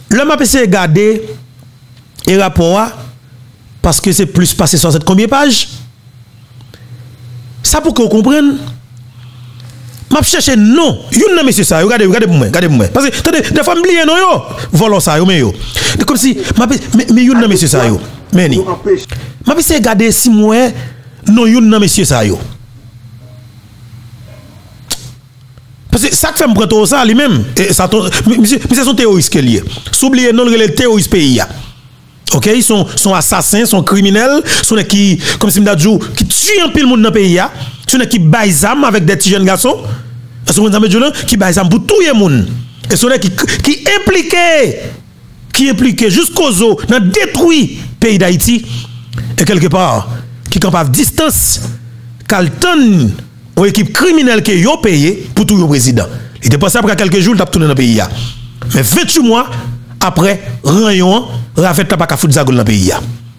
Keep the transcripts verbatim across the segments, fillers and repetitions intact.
L'homme a essayé de garder et rapport parce que c'est plus passé sur cette combien de pages. Ça pour que vous compreniez. Je cherche non. Vous n'avez monsieur ça. Regardez, regardez pour moi. Regardez pour moi. Parce que attendez, des fois, je me non yo. Voilà ça, yo, mais yo. Comme si, mais vous n'avez monsieur ça yo. Mais ni. Je vais essayer de garder si moi, non, vous n'avez monsieur ça yo. Parce que ça que fait me prendre ça lui-même. Monsieur, c'est son terroriste qui est lié. S'oubliez non, le terroriste pays. Ok, ils sont, sont assassins, sont criminels, sont qui, comme si m'dadjou, qui tuent un pile monde dans le pays. Sont qui baillent zam avec des petits jeunes garçons. Sont qui baillent zam pour tout le monde. Et sont qui, qui impliqués, qui impliqués jusqu'aux os, dans détruire le pays d'Haïti. Et quelque part, qui campent à distance, Calton, une équipe criminelle qui a payé pour tout le président. Il était passé après quelques jours, il a tourné dans le pays. Mais vingt-huit mois après, Rayon, Rafet n'a pas qu'à foutre dans le pays.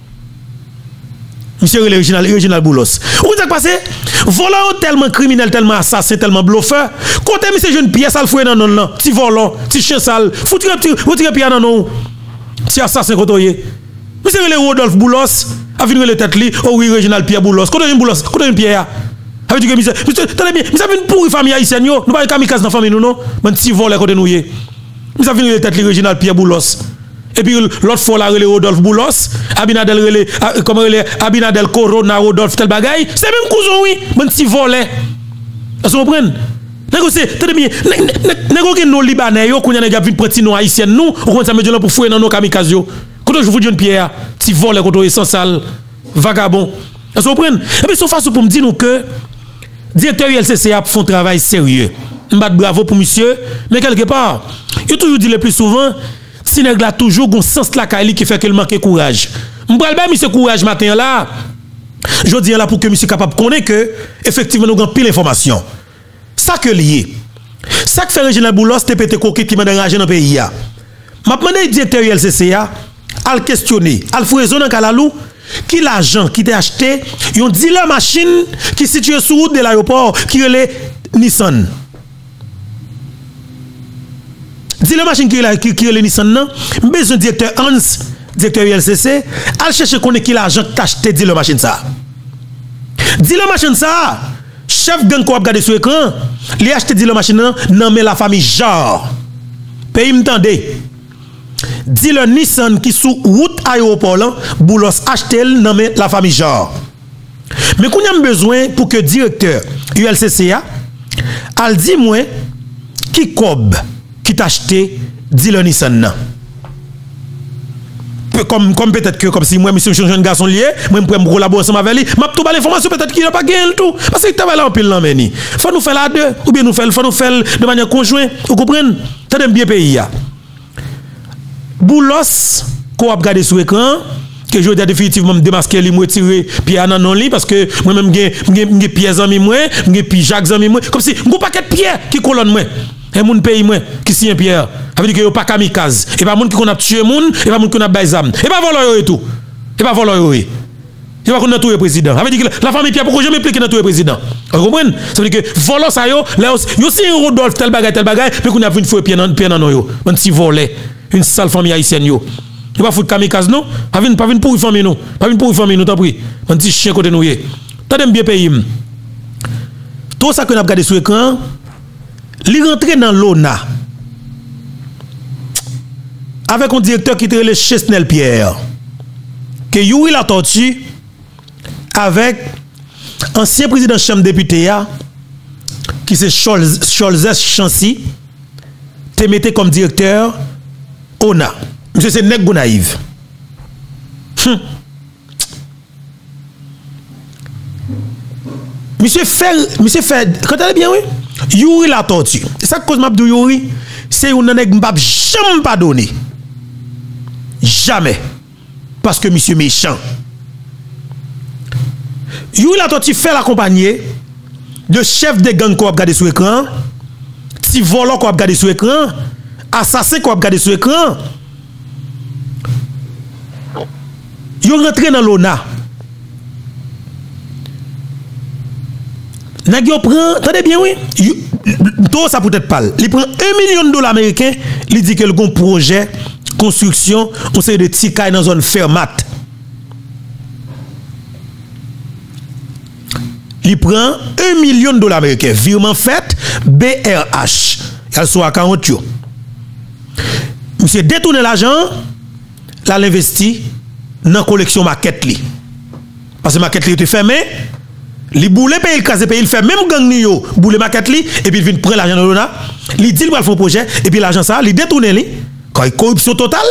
Monsieur l'original, l'original Boulos. Où est-ce passé? Volant tellement criminel, tellement assassin, tellement bluffeur. Côté monsieur jeune pièce, ça le fouet dans non non. Petit volant, petit chien sale. Foutre un petit pied dans non. Petit assassin côté. Monsieur le Rodolphe Boulos, a fini le tête li. Oh oui, original Pierre Boulos. Côté une Boulos, côté une Pierre. Avec du monsieur, monsieur, tenez bien, monsieur une pourri famille haïtienne yo. Nous pas kamikaze dans famille nous non. Mais petit volant côté nous yé. Monsieur fini le tête li original Pierre Boulos. Et puis l'autre fois là relé Rodolphe Boulos, Abinadel relé comme relé Abinadel Corona Rodolphe tel bagaille, c'est même cousin oui, mon petit volet. Vous comprenez? Négocier, tenez bien, négocier nos libanais yo qu'on y a déjà vu petit non haïtien nous, on compte ça me pour fouiller dans nos kamikazes yo. Quand je vous dis une pierre, petit volet quand sans sale, vagabond. Vous comprenez? Et puis son façon pour me dire nous que directeur U L C C a font travail sérieux. M'bat bravo pour monsieur, mais quelque part, il toujours dit le plus souvent si nèg la toujours gon sens la kali qui fait qu'il manque courage. M'bral ba monsieur courage matin là. Je dis là pour que monsieur capable connaître que effectivement nous avons pile information. Ça que lié. Ça que fait Régional Boulos T P T coquille qui m'a dérangé dans le pays là. M'a demandé directeur U L C C a al questionner, al raison dans Kalalou qui l'argent qui t'a acheté, yon dealer machine qui situé sur route de l'aéroport qui relait Nissan. Dis la machine qui est qui est le Nissan non, besoin directeur Hans, directeur U L C C, al chercher connaît qui l'argent t'acheter dis la machine ça. Dis la machine ça, chef gang ko a regarder sur écran, li acheter dis la machine non, nan mais la famille genre. Pays m'tendez. Dis le Nissan qui sous route aéroport là, Boulos acheter nan mais la famille genre. Mais qu'on a besoin pour que directeur U L C C a al dit moi qui cob qui t'a acheté dit le Nissan nan. Comme, comme peut-être que comme si moi monsieur je suis un garçon lié, moi je peux collaborer ensemble avec lui, m'a tout bal information peut-être qu'il n'a pas gagné tout parce que travaille là en pile là mais ni. Faut nous faire là deux ou bien nous faire faut nous faire de manière conjointe, vous comprenez? T'as bien pays là. Boulos qu'on a regardé sur écran que je dois définitivement me démasquer lui me retirer Pierre nan non li parce que moi même j'ai j'ai Pierre ami moi, j'ai puis Jacques ami moi comme si un paquet de Pierre qui colonne moi. Et moun pays moi qui signe Pierre. Ça veut dire que yo pas kamikaze. Et pas moun qui qu'on a tué moun, et pas moun qu'on a baisam. Et pas voler et tout. Et pas voler yo. Et pas qu'on a tué président. Ça veut dire que la famille Pierre pourquoi jamais impliqué dans tuer président. Vous comprenez? Ça veut dire que voler ça yo, là yo si Rodolphe tel bagay tel bagay, puis qu'on a vu une fois Pierre dans Pierre dans yo. Un petit volet, une sale famille haïtienne yo. Tu pas foutre kamikaze non? Pas vinn pas vinn pour famille nous. Pas vinn pour famille nous t'en prie. Un petit chien côté nous yé. T'as bien pays. Tout ça que n'a regardé sur écran li rentre dans l'O N A avec un directeur qui était le Chesnel Pierre que Yuri la tortue avec ancien président de la Chambre des députés qui c'est Cholzes Chancy te mettait comme directeur O N A. Monsieur c'est nèg naïf. Hum. Monsieur fait monsieur fait quand elle bien oui Yuri la tortue. C'est ça que cause m'a dit Yuri, c'est un nèg m'pa jamais pardonner. Jamais. Parce que monsieur méchant. Yuri la tortue fait l'accompagner de chef de gang qu'on a regardé sur écran, petit volant qu'on a regardé sur écran, assassin qu'on a regardé sur écran. Yo rentré dans l'O N A. Nèg yo prend, attendez bien oui, tout ça peut-être pas. Il prend un million de dollars américains, il dit que le bon projet construction, on sait de petits cailles dans la zone fermate. Il prend un million de dollars américains. Virement fait, B R H. Il soit à quarante. Monsieur détourne l'argent, là l'investi dans la collection maquette. Li. Parce que la maquette était fermée, il boule paye le case paye il fait même gang ni yo, boule maquette li et puis il vient prendre l'argent dans l'ona, il dit il va faire un projet et puis l'argent ça, il détourne li. Quand il corruption totale,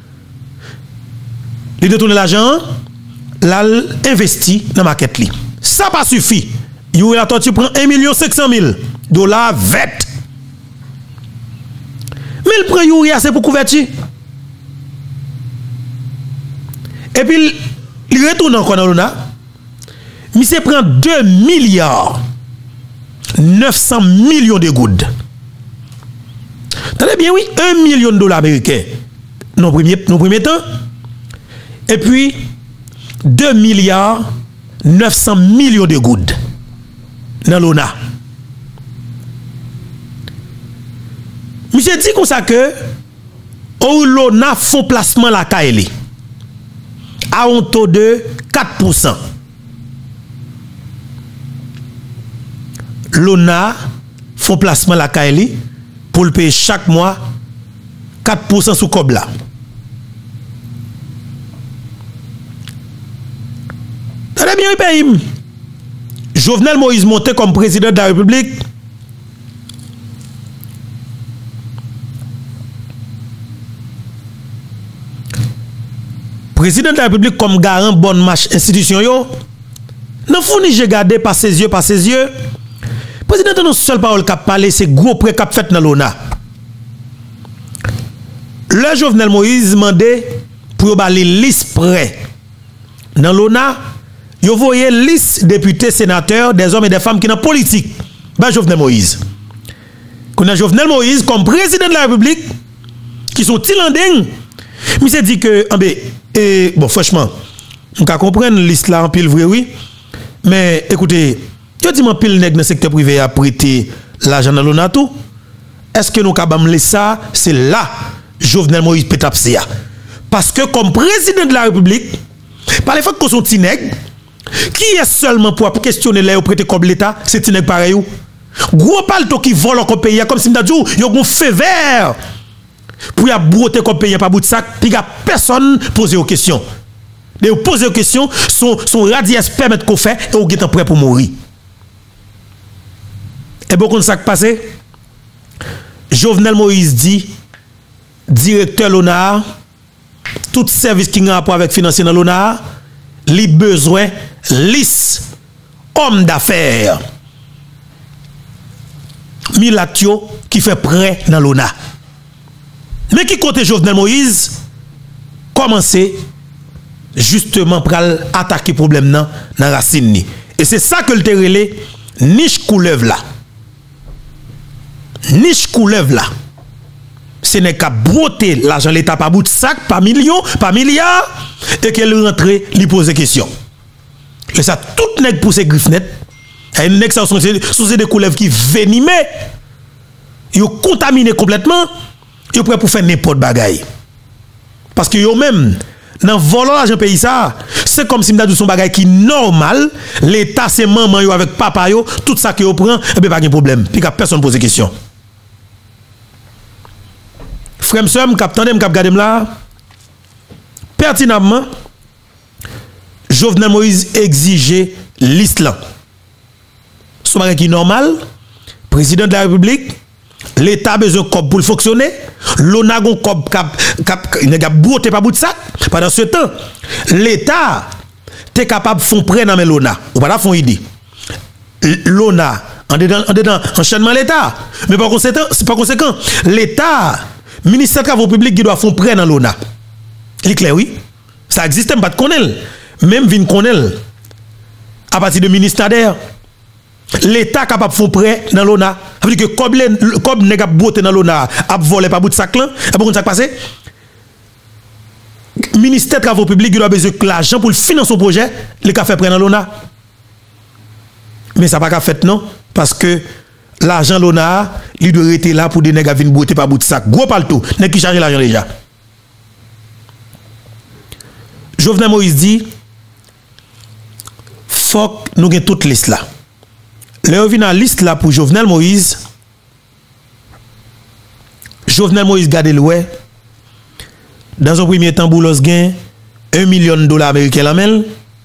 il détourne l'argent, là investi dans la maquette li. Ça pas suffit. Yo la tu prend un million cinq cent mille dollars vête. Mais il prend Youria c'est pour couverture. Et puis il retourne encore dans l'ona. Monsieur prend deux milliards neuf cents millions de gouttes. Tenez bien oui, un million de dollars américains non premier non premier temps. Et puis deux milliards neuf cents millions de gouttes dans l'O N A. Monsieur dit comme ça que au l'O N A font placement la K L à un taux de quatre pour cent. L'O N A font placement la K L pour le payer chaque mois quatre pour cent sous cob là. Très bien, pays. Jovenel Moïse monté comme président de la République. Président de la République comme garant bonne marche institution yo. Non fourni j'ai gardé par ses yeux par ses yeux. Président non seul parole qui a parlé c'est gros prêt qu'a fait dans l'O N A. Le Jovenel Moïse demandé pour ba les liste prêt dans l'O N A. Vous voyez liste députés, sénateurs, des hommes et des femmes qui sont politique. Ben Jovenel Moïse. Qu'on a Jovenel Moïse comme président de la République, qui sont tilanding. Mais c'est dit que, ah ben, et, bon, franchement, on peut comprendre liste là en pile vrai, oui. Mais écoutez, je dis que pile nèg dans le secteur privé a prêté l'argent dans l'O N A tout. Est-ce que nous avons laissé ça? C'est là, Jovenel Moïse peut taper. Parce que comme président de la République, par les fait qu'on sont petits nègres, qui est seulement pour questionner les prêter comme l'État, c'est petit nègre pareil. Gros palto qui vole encore pays, comme si m'dadjou, yo gon fait vert pour y a broter comme pays pas bout de sac, puis y a personne poser aux questions. De poser aux questions, son son radius permet qu'on fait et on est prêt pour mourir. Et beaucoup de ça qui passé. Jovenel Moïse dit directeur l'O N A, tout service qui a rapport avec financier dans l'O N A, li besoin liste homme d'affaires Milatio qui fait prêt dans l'O N A. Mais qui côté Jovenel Moïse commencer justement pour attaquer problème dans la racine ni. Et c'est ça que le terrelé niche couleuvre là. Niche couleuvre là. Ce n'est qu'à broter l'argent l'État par bout de sac, par million, par milliard, et qu'elle rentre, lui pose des questions. Et ça, tout nèg pour ses griffes nettes. Et nèg ça sont des couleuvres qui veniment, ils ont contaminé complètement, ils sont prêts pour faire n'importe bagaille. Parce que eux même dans volant l'argent pays ça, c'est comme si m'dadou son bagaille qui normal, l'État c'est maman yo avec papa yo, tout ça que yo prend, et ben pas de problème. Puis personne pose des questions. Frère m'seur, m'kaptande m'kap gade là pertinemment Jovenel Moïse exigeait liste là. Son bagage qui normal, président de la République, l'État a besoin de cop pour fonctionner, l'O N A gon cop cap cap n'a bouté pas bout de sac. Pendant ce temps, l'État est capable de faire prêt dans l'O N A. Ou pas la font idée. L'O N A en dedans en dedans enchaînement l'État. Mais par conséquent, c'est par conséquent, l'État ministère des Travaux publics qui doit faire prêt dans l'O N A. Il est clair, oui. Ça existe, mais pas de connaître. Même vin connaître. À partir de ministère, l'État est capable de faire prêt dans l'O N A. Ça veut dire que comme les gens qui dans l'O N A a volé par bout de sac là, et pourquoi ça passe? Le ministère des Travaux publics doit besoin de l'argent pour financer son projet, les cas fait prêt dans l'O N A. Mais ça n'a pas fait non, parce que l'argent l'O N A, il doit être là pour des nègres à venir botter par bout de sac. Gros palto, nèg qui charge l'argent déjà. Jovenel Moïse dit, faut que nous ayons toute liste là. Le revient dans la liste là pour Jovenel Moïse. Jovenel Moïse garde le ouais. Dans un premier temps, Boulos gagne un million de dollars américains la mêle.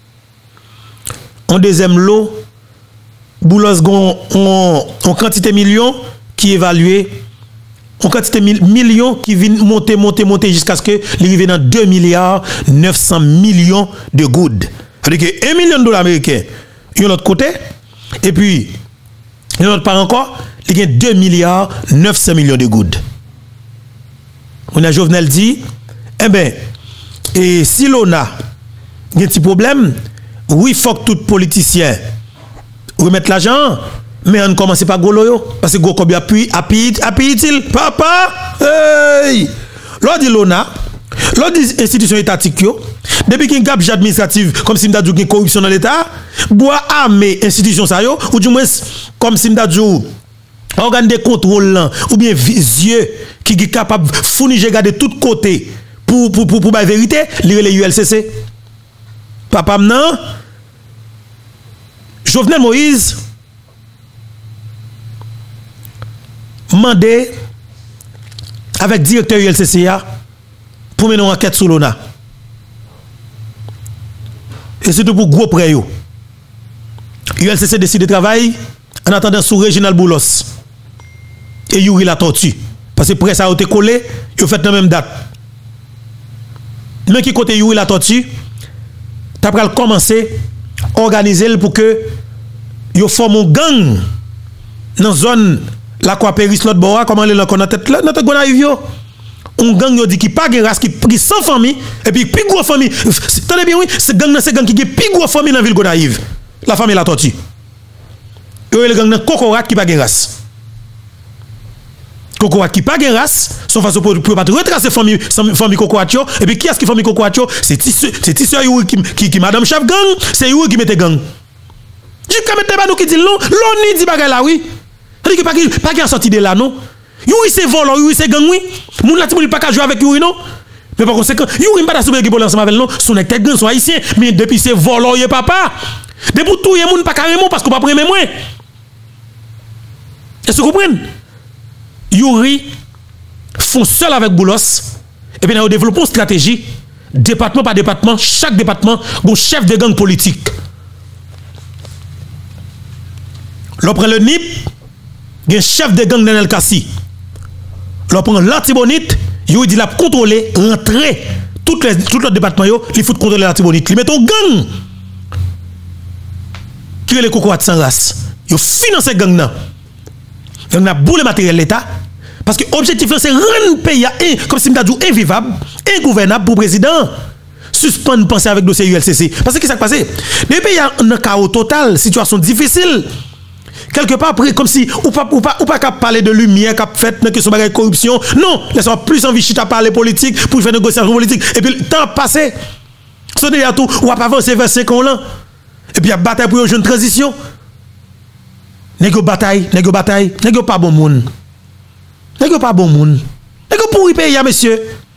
En deuxième lot, Boulos gagne en quantité millions qui évalué en quantité millions qui vient monter, monter, monter jusqu'à ce que l'arrive dans deux milliards neuf cents millions de goods. C'est-à-dire que un million de dollars américains, il y a l'autre côté, et puis, il y a l'autre part encore, il y a deux milliards neuf cents millions de goods. On a Jovenel dit, eh bien, et si l'on a un petit problème, oui, il faut que tout politicien remette l'argent, mais on ne commence pas à golo, parce que go combien appuie, appuie, appuie-t-il, papa, hey! L'on dit l'on a, l'on dit institution étatique, depuis qu'il y a une gap administrative, comme si on a dit corruption dans l'État, bois armé institution ça yo, ou du moins, comme si on a dit organe de contrôle, ou bien yeux qui est capable de fournir de tous côtés pour pour pour pour la vérité, lire les U L C C. Papa non. Jovenel Moïse mandé avec directeur U L C C A pour mener une enquête sur l'O N A. Et surtout pour gros prêts. U L C C décide de travailler en attendant sous Réginald Boulos et Yuri la tortue. Parce que presse a été collé, il fait la même date. Mais qui côté Yuri la tortue, tu as commencé à organiser pour que yo forme un gang dans la zone la quoi Péris l'autre bois, comment les gens tête là, notre gon arrive yo. Un gang yo dit qui pas gen race qui qui sans famille et puis plus gros famille. Tenez bien oui, c'est gang c'est gang qui gen plus gros famille dans ville Gonaïve. La famille la tortue. Yo le gang dans Kokorat qui pas gen race. Kokorat qui pas gen race, son façon pour pour pas retracer famille famille Kokorat yo et puis qui est-ce qui famille Kokorat yo? C'est c'est tisseur yo qui qui qui madame chef gang, c'est yo qui mette gang. Je quand même pas nous qui dit non, l'on ni dit bagay là oui. C'est que pas pas qui a sorti de là non. Youri c'est volant, Youri c'est gang oui. Moun la ti moun pas ka jouer avec Youri non. Mais par conséquent, Youri pas souper qui ensemble avec non, son est gang son haïtien, mais depuis c'est volant yé papa. Depuis tout yé moun pas carrément parce qu'on pas prendre moins. Est-ce que vous comprenez? Youri font seul avec Boulos et puis ils développent une stratégie département par département, chaque département un chef de gang politique. L'on prend le N I P, il y a un chef de gang dans El Kassi. L'on prend l'Artibonite, il dit la contrôler, rentrer tout les tout le département, il faut contrôler l'Artibonite. Il met un gang qui est le coco sans race. Il finance ce gang là. Il a boule matériel l'État. Parce que l'objectif c'est rendre le pays comme si on dit invivable, ingouvernable pour le président. Suspendre penser avec le dossier U L C C. Parce que qu'est-ce qui s'est passé? Le pays a un chaos total, situation difficile. Quelque part après comme si ou pas ou pas ou pas qu'à parler de lumière qu'a fait dans question de corruption non laissons plus envie de parler politique pour faire négociation politique et puis le temps passé sonner à tout ou pas avancer vers cinq ans là et puis il y a bataille pour une jeune transition négo bataille négo bataille négo pas bon monde négo pas bon monde négo pour y payer monsieur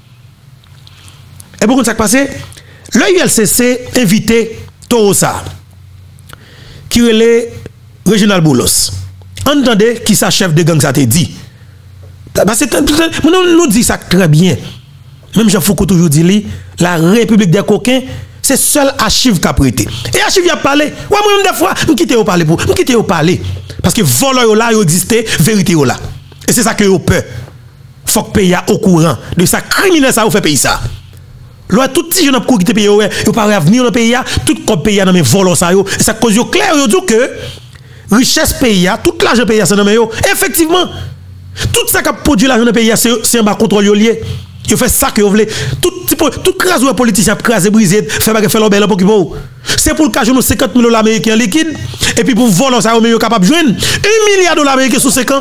et pourquoi ça passé le U L C C invité Torosa qui relait Réginald Boulos. Entendez qui sa chef de gang ça te dit. Parce que nous nous dit ça très bien. Même Jean Foucault toujours dit la République des coquins, c'est seul archive qu'a prêté. Et archive y a parlé. Ouais moi des fois, me quitter au parler pour, me quitter au parler parce que voleur là, il existait, vérité là. Et c'est ça que yo peur. Faut que pays au courant de ça criminel ça ou fait pays ça. Là tout petit jeune qui quitter pays yo, yo pas venir dans pays tout comme pays dans mes voleurs ça yo, et ça cause yo clair yo dit que richesse pays, tout l'argent pays, c'est dans mes effectivement, tout ça qui a produit l'argent pays, c'est un bas contrôle lié. Il fait ça que vous voulez. Tout tout crase ou politicien crase brisé, fait faire l'obél pour qui pour. C'est pour le cas de cinquante mille dollars américains liquides et puis pour voler ça, vous êtes capable de joindre un milliard de dollars américains sous cinq ans.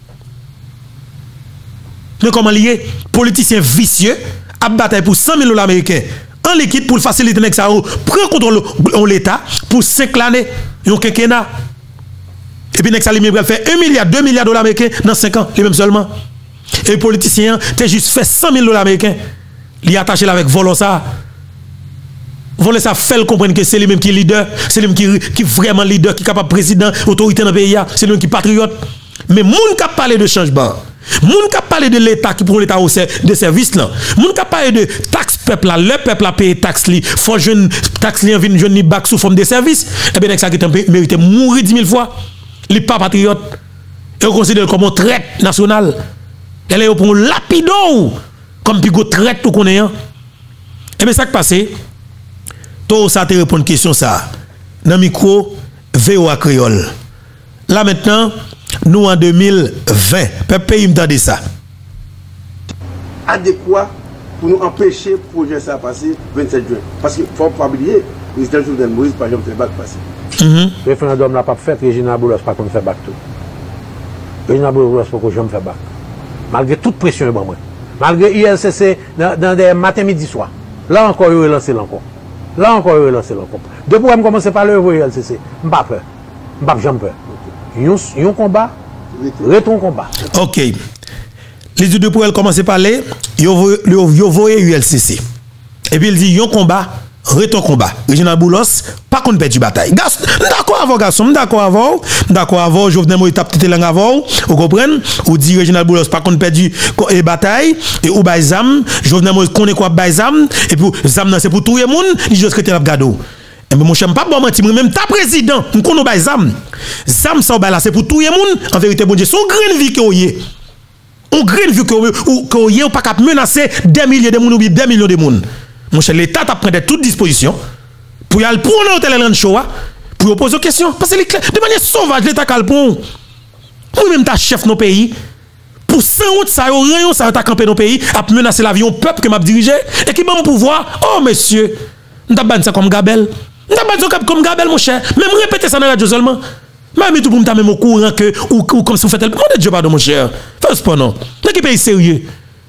Mais comment lié? Politicien vicieux a bataille pour cent mille dollars américains en liquide pour faciliter ça, prend contrôle de l'État pour cinq années. Yon quinquennat. Et puis, Nexa Limi va faire un milliard, deux milliards de dollars américains dans cinq ans, les mêmes seulement. Et les politiciens, tu juste fait cent mille dollars américains. Li attaché avec volo ça. Voler ça fait comprendre que c'est lui-même qui est leader, c'est lui-même qui qui vraiment leader, qui est capable président, autorité dans le pays, c'est lui qui patriote. Mais moun qui parle de changement, moun qui parle de l'État qui prend l'État au de service là, moun qui parle de taxe peuple là, le peuple a payé taxe li, faut jeune taxe li en vinn jeune ni bac sous forme de service, et bien ça qui mérite mourir dix mille fois. Il pas patriote. Et on considère comme un traite national. Elle est pour lapido comme pigo traite tout qu'on est. Et bien ça qui passe, tout ça te répond à une question ça. Dans le micro V O A Créole. Là maintenant, nous en deux mille vingt, peuple pays me donne ça. Adéquat pour nous empêcher le projet ça passer vingt-sept juin. Parce qu'il ne faut pas oublier, le président Jovenel Moïse, par exemple, fait bac passer. Le référendum n'a pas fait, Régina Boulos pas qu'on fait bac tout. Régina Boulos pas qu'on jamais fait bac. Malgré toute pression, bon, moi. Malgré I L C C dans, dans des matins, midi, soir. Là encore, il relancé encore. Là encore, il relancé encore. Depuis que je commence par le I L C C, je n'ai pas peur. Je n'ai pas peur. Il y a un combat, retourne combat. Ok. Les deux pour elle commencer par parler, il voyait U L C C. Et puis il dit, il y a un combat, retourne combat. Régina Boulos, pas qu'on perd du bataille. D'accord avant, garçon, d'accord avant, d'accord avant, Jovenel Moïse tape tête langue avant, vous comprenez? Ou dit Régina Boulos, pas qu'on perd du bataille, et ou bay zam, Jovenel Moïse connaît quoi bay zam, et puis zam c'est pour tout le monde, il juste que tu as gado. Et mon cher, pas bon mentir, même ta président, on connaît bay zam. Zam ça là, c'est pour tout le monde, en vérité, bon Dieu, son grande vie que vous on grande vie que vous ou pas cap menacer des milliers de monde ou des millions de monde. Mon cher, l'État a pris toutes dispositions pour y aller prendre un hôtel de show pour poser des questions. Parce que de manière sauvage, l'État a le prendre. Vous-même, ta chef de nos pays, pour cent route, ça a ça a campé nos pays, a menacé l'avion peuple que m'a dirigé et qui m'a mon pouvoir. Oh, monsieur, nous avons ça comme Gabel. Nous avons ça comme Gabel, mon cher. Même répéter ça dans la radio seulement. Même tout pour me même au courant que, ou, ou comme si vous faites le. Mon Dieu, pardon, mon cher. Fais pas non. Dans quel pays sérieux?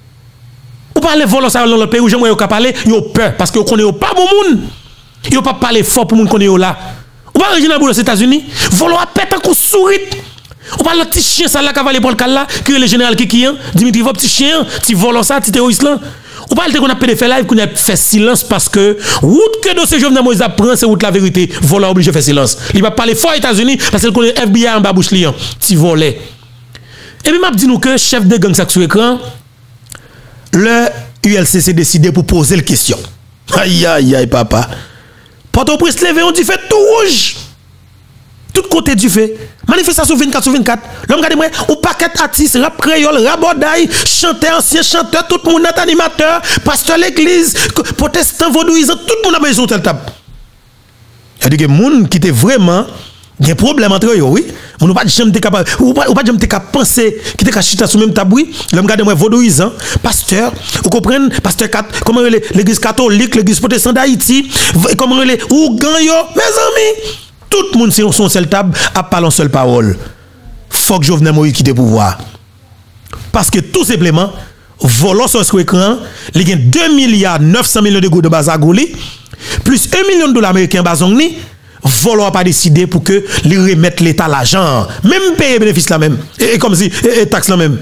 Ou parler volant ça dans le pays où j'aimerais pas parler, yo peur parce que vous connaissez pas bon monde. Yo pas parler fort pour monde connaît là. Ou pas Régina Boulos aux États-Unis, volant à pète encore sourire. Ou pas le petit chien ça là cavalier pour le cas là, qui est le général qui qui Dimitri votre petit chien, petit volant ça, petit terroriste là. Ou pas le qu'on a fait faire live qu'on a fait silence parce que route que dossier Jovenel Moïse apprend c'est route la vérité, volant obligé de faire silence. Il va parler fort aux États-Unis parce qu'il connaît F B I en bas bouche liant, petit volet. Et puis m'a dit nous que chef de gang ça sur écran le U L C C décidé pour poser la question. Aïe, aïe, aïe, papa. Port-au-Prince levé, on dit fait tout rouge. Tout côté du fait. Manifestation vingt-quatre sur vingt-quatre. L'homme regardez moi, ou paquet artiste, rap créole, rabodaille, chanteur, ancien chanteur, tout le monde est animateur, pasteur l'église, protestant, vaudouisant, tout le monde a besoin de table. Il y a des gens qui étaient vraiment. Il y a un problème entre eux, oui. On n'a pas jamais été capable, ou pas jamais été capable de penser qui était chita sur même tabou. L'homme garde moi vaudouisant, pasteur, vous comprenez, pasteur comment l'église catholique, l'église protestante d'Haïti, comment les ou ganyo, mes amis, tout le monde sur son seul table a parlé en seule parole. Faut que Jovenel Moïse quitte le pouvoir. Parce que tout simplement, volant sur ce écran, il y a deux milliards neuf cents millions de gouttes de Bazagouli, plus un million de dollars américains Bazongni. Volo a pas décidé pour que les remettre l'État l'argent, même payer bénéfice là même, et, et comme si, et, et taxe là même.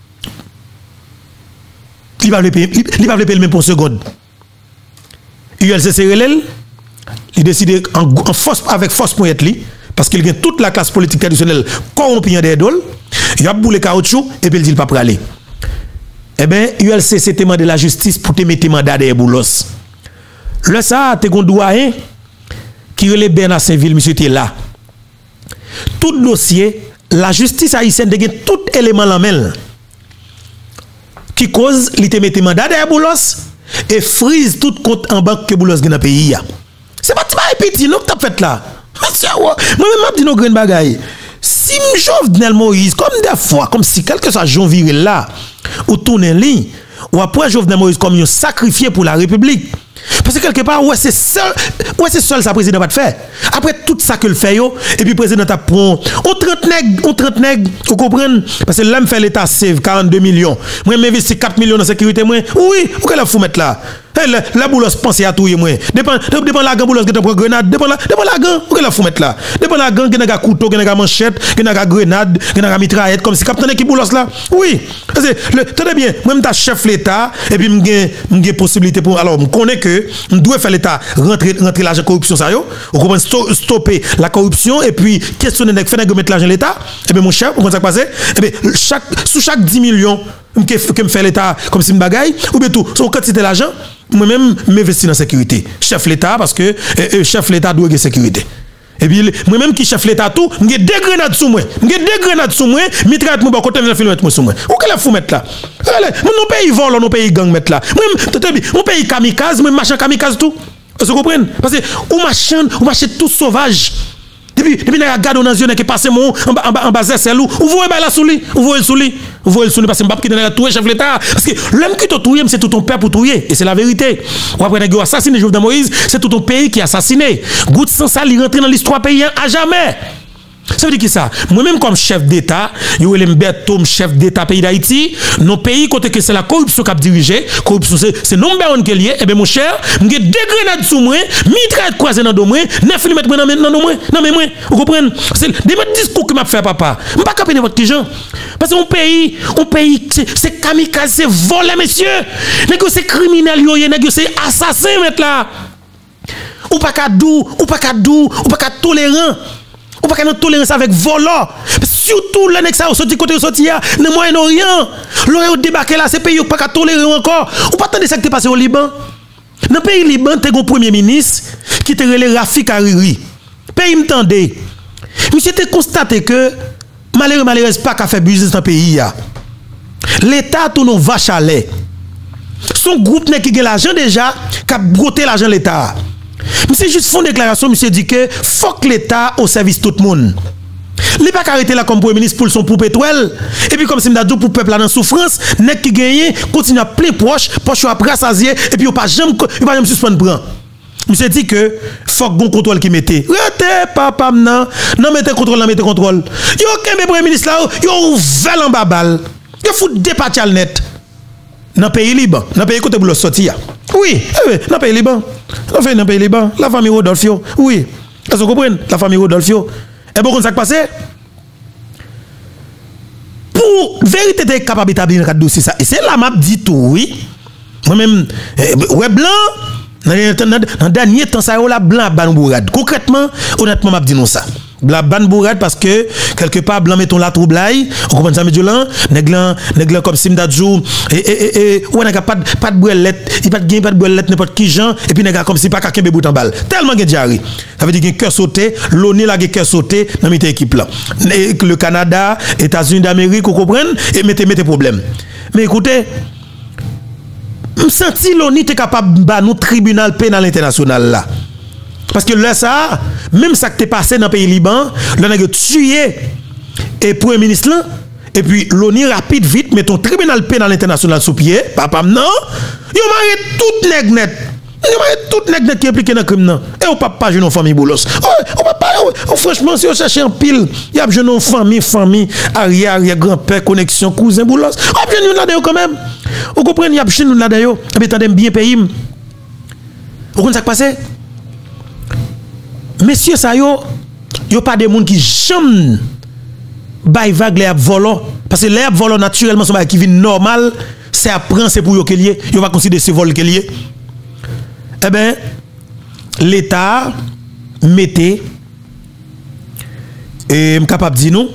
Il va le payer, il va le payer même pour seconde. U L C C relève, il décide en, en force, avec force pour être li, parce qu'il y a toute la classe politique traditionnelle corrompue des dollars, il a boulé caoutchouc, et puis il dit pas pour aller. Eh bien, U L C C te demande la justice pour te mettre mandat des boulos. Le ça, te gon doyen, qui relève Bernard Saint-Ville, monsieur était là. Tout dossier, la justice haïtienne a tout élément la main. Qui cause, il te mette mandat derrière Boulos et frise tout compte en banque que Boulos gagne dans le pays. C'est pas petit, non, que tu as fait là. Moi-même, je dis nos grandes bagailles. Si Jovenel Moïse, comme des fois, comme si quelque soit Jean Viril là, ou tourne en ligne, ou après Jovenel Moïse comme un sacrifié pour la République. Parce que quelque part, ouais, c'est seul, ouais, c'est seul ça président va te faire. Après tout ça que le fait yo, et puis président t'a prend, on trente nègres, on trente nègres, vous comprenez? Parce que là, me fait l'État save quarante-deux millions. Moi, m'investis quatre millions dans la sécurité, moi. Oui, pourquoi la faut mettre là? La, la boulos pense à tout moi. Dépend dépend la gang boulos qui te prend grenade, dépend la dépend la gang ou que la fou mettre là. Dépend la gang qui n'a couteau, qui n'a manchette, qui n'a grenade, qui n'a mitraillette comme si capitaine qui boulos là. Oui. Parce que le tenez bien, moi m'ta chef l'état et puis m'gé m'gé possibilité pour alors me connais que me doit faire l'état rentrer rentrer l'argent corruption ça yo. On comprend stopper la corruption et puis questionner nèg faire mettre l'argent l'état. Et bien mon chef, vous comprenez ça passer? Et bien chaque sous chaque dix millions que me fait l'état comme si me bagaille ou bien tout, son quantité d'argent moi-même m'investis dans la sécurité. Chef l'État, parce que euh, euh, chef l'État doit avoir sécurité. Et puis, moi-même qui chef l'État tout, j'ai deux grenades sous moi. J'ai deux grenades sous moi, mitraille mon bon côté, je vais mettre sous moi. Où qu'elle a fou mettre là? Mon pays vole, mon pays gang mettre là. Moi-même, mon pays kamikaze, moi machin kamikaze tout. Vous comprenez? Parce que, ou machin, ou machin tout sauvage. Depuis, depuis, nous regardons dans les yeux qui passe mon en bas c'est loup. Vous voyez la souli, vous voyez le souli, vous voyez le souli parce que m'pas qui dans la touer chef l'État parce que l'homme qui t'a tué c'est tout ton père pour tuer et c'est la vérité. Ou après nèg assassiné Jovenel Moïse, c'est tout ton pays qui a assassiné. Goutte sans ça, il rentre dans l'histoire paysan à jamais. Ça veut dire qui ça? Moi-même comme chef d'État, yo le m'betom chef d'État pays d'Haïti, nos pays côté que c'est la corruption qui a dirigé, corruption c'est number one qui est lié, et bien mon cher, m'gé deux grenades sous moi, mitraille croisé dans dos moi, neuf millimètres dans dans dos moi, non mais moi, vous comprenez? C'est des discours que m'a fait papa. M'pas capter n'importe qui gens. Parce que mon pays, mon pays c'est kamikaze, c'est volé messieurs. Nèg c'est criminel yo, nèg c'est assassin mettre là. Ou pas ka dou, ou pas ka dou, ou pas ka tolérant. Ou pas qu'on tolérance avec volant. Surtout les nèg ça au sorti côté sorti là, dans le Moyen-Orient. L'on débarqué là, ces pays ou pas qu'à tolérer encore. Ou pas attendre ça qui t'est passé au Liban. Dans le pays Liban, tu as un premier ministre qui te relève Rafik Hariri. Pays m'tendé. Monsieur te constaté que malheureux malheureux pas qu'à faire business dans le pays là. L'État tout nos vache à lait. Son groupe n'est qui a l'argent déjà, qui a broté l'argent de l'État. Monsieur juste font déclaration, monsieur dit que faut que l'État au service de tout le monde. Il n'est pas arrêté là comme premier ministre pour son pour pétrole. Et puis comme si m'dadou pour peuple là dans souffrance, n'est qui gagne continue à plein proche, poche à rassasier et puis on pas jamais il pas jamais suspendre prendre. Monsieur dit que faut que bon contrôle qui mettez. Rete papa non, non mettez contrôle, non mettez contrôle. Yo kembe premier ministre là, yo ouvert en babal. Yo fout dépatchal net. Dans le pays Liban, dans le pays côté boulot sorti. Oui, dans le pays Liban. Dans le pays Liban, la famille Rodolfio. Oui. Est-ce que vous comprenez? La famille Rodolfio. Et bon, ça qui passe? Pour vérité de capable d'établir un dossier ça. Et c'est là m'a dit tout, oui. Moi-même, ouais blanc, dans le dernier temps, ça la blanc ban bourrade. Concrètement, honnêtement, m'a dit non ça. La ban bourrade parce que quelque part blanc mettons la troublaille on comprend ça monsieur là nèglan nèglan comme simdadjou et et et on n'a pas pas de brelette il pas de gain pas de brelette n'importe qui gens et puis nègla comme si pas quelqu'un bout en balle tellement que diarrhée ça veut dire que cœur sauté l'ONU la cœur sauté dans cette équipe là le Canada États-Unis d'Amérique vous comprenez et mettez mettez problème mais écoutez me senti l'ONU est capable ba nous tribunal pénal international là. Parce que là, ça, même ça qui t'est passé dans le pays Liban, là, on a tué et premier ministre là, et puis l'ONU rapide, vite, met ton tribunal pénal international sous pied, papa, non, il m'a tout nèg net. Il m'a tout nèg net qui est impliqué dans le crime. Et on ne peut pas jouer une famille boulos. On peut pas, franchement, si on cherche un pile, il y a une famille, famille, arrière, arrière, grand-père, connexion, cousin boulos. On peut nous là-dedans quand même. Vous comprenez, il y a une là-dedans. Mais attendez, bien payé. Vous comprenez ça qui passe? Messieurs, ça yo, yo pas des gens qui jamais bay vague les volant parce que les volant naturellement sont qui vient normal, c'est apprendre c'est pour yo que lié, yo va considérer ce vol que lié. Eh ben l'État mettait et m capable dire nous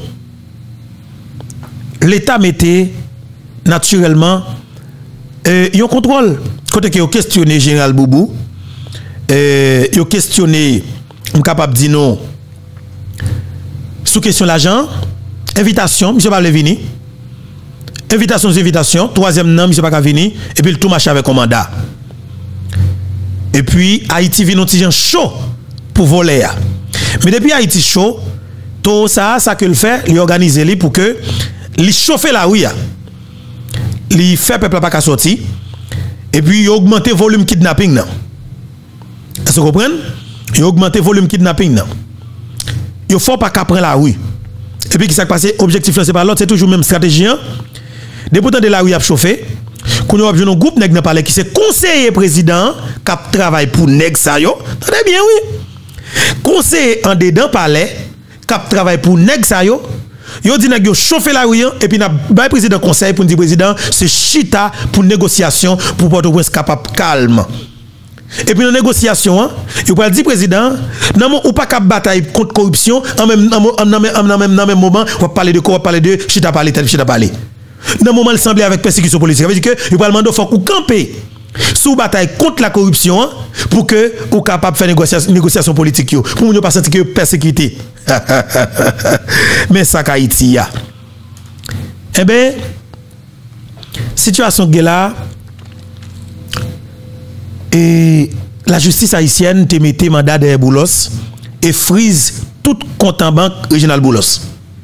l'État mettait naturellement euh, yo contrôle côté que yo questionné général Boubou euh, yo questionné je suis capable de dire non. Sous question l'argent, invitation, monsieur pas venir. Invitation, invitation. Troisième nom, monsieur pas venir. Et puis le tout marche avec un mandat. Et puis Haïti vient un chaud pour voler. Mais depuis Haïti chaud, tout ça, ça que le fait, il organise pour que il chauffe la rue. Il fait peuple pas sortir. Et puis il augmente le volume kidnapping. Est-ce que vous comprenez? Il a augmenté le volume kidnapping. Il ne faut pas qu'à prendre la rue. Et puis, qui s'est passé? Objectif, c'est pas l'autre, c'est toujours la même stratégie. Des pourtant de la rue a chauffé. qu'on a un groupe nèg dans palais qui c'est conseiller président qui travaille pour nèg ça yo. Attendez bien oui. Conseiller en dedans palais qui travaille pour nèg ça yo. Yo dit nèg yo chauffer la rue et puis n'a bail président conseil pour dire président c'est chita pour négociation pour Port-au-Prince capable calme. Et puis dans négociation hein, yo va dire président non ou pas cap bataille contre corruption en même en même en même même moment on va parler de quoi on va parler de chita parler tel chita parler. Dans moment il semblait avec persécution politique. Ça veut dire que yo va demander faut qu'on camper sous bataille contre la corruption hein, pour que ou capable faire négociation négociation politique yo pour ne pas sentir que persécuté. Mais ça Haïti ya. Eh ben situation là et la justice haïtienne te mette mandat de Boulos et frise tout compte en banque régional Boulos.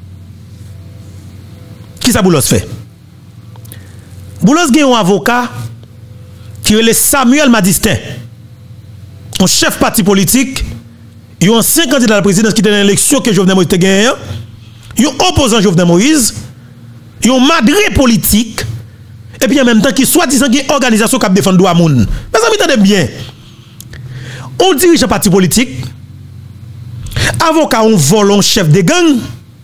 Qui ça Boulos fait? Boulos gen un avocat qui est Samuel Madistin, un chef parti politique, un ancien candidat à la présidence qui était dans l'élection que Jovenel Moïse a gagné, un opposant Jovenel Moïse, un madré politique, et puis en même temps qui soi-disant qui est une organisation qui défend le droit à moun. Mais ça m'entendez bien. On dirige un parti politique, avocat on vole un chef de gang,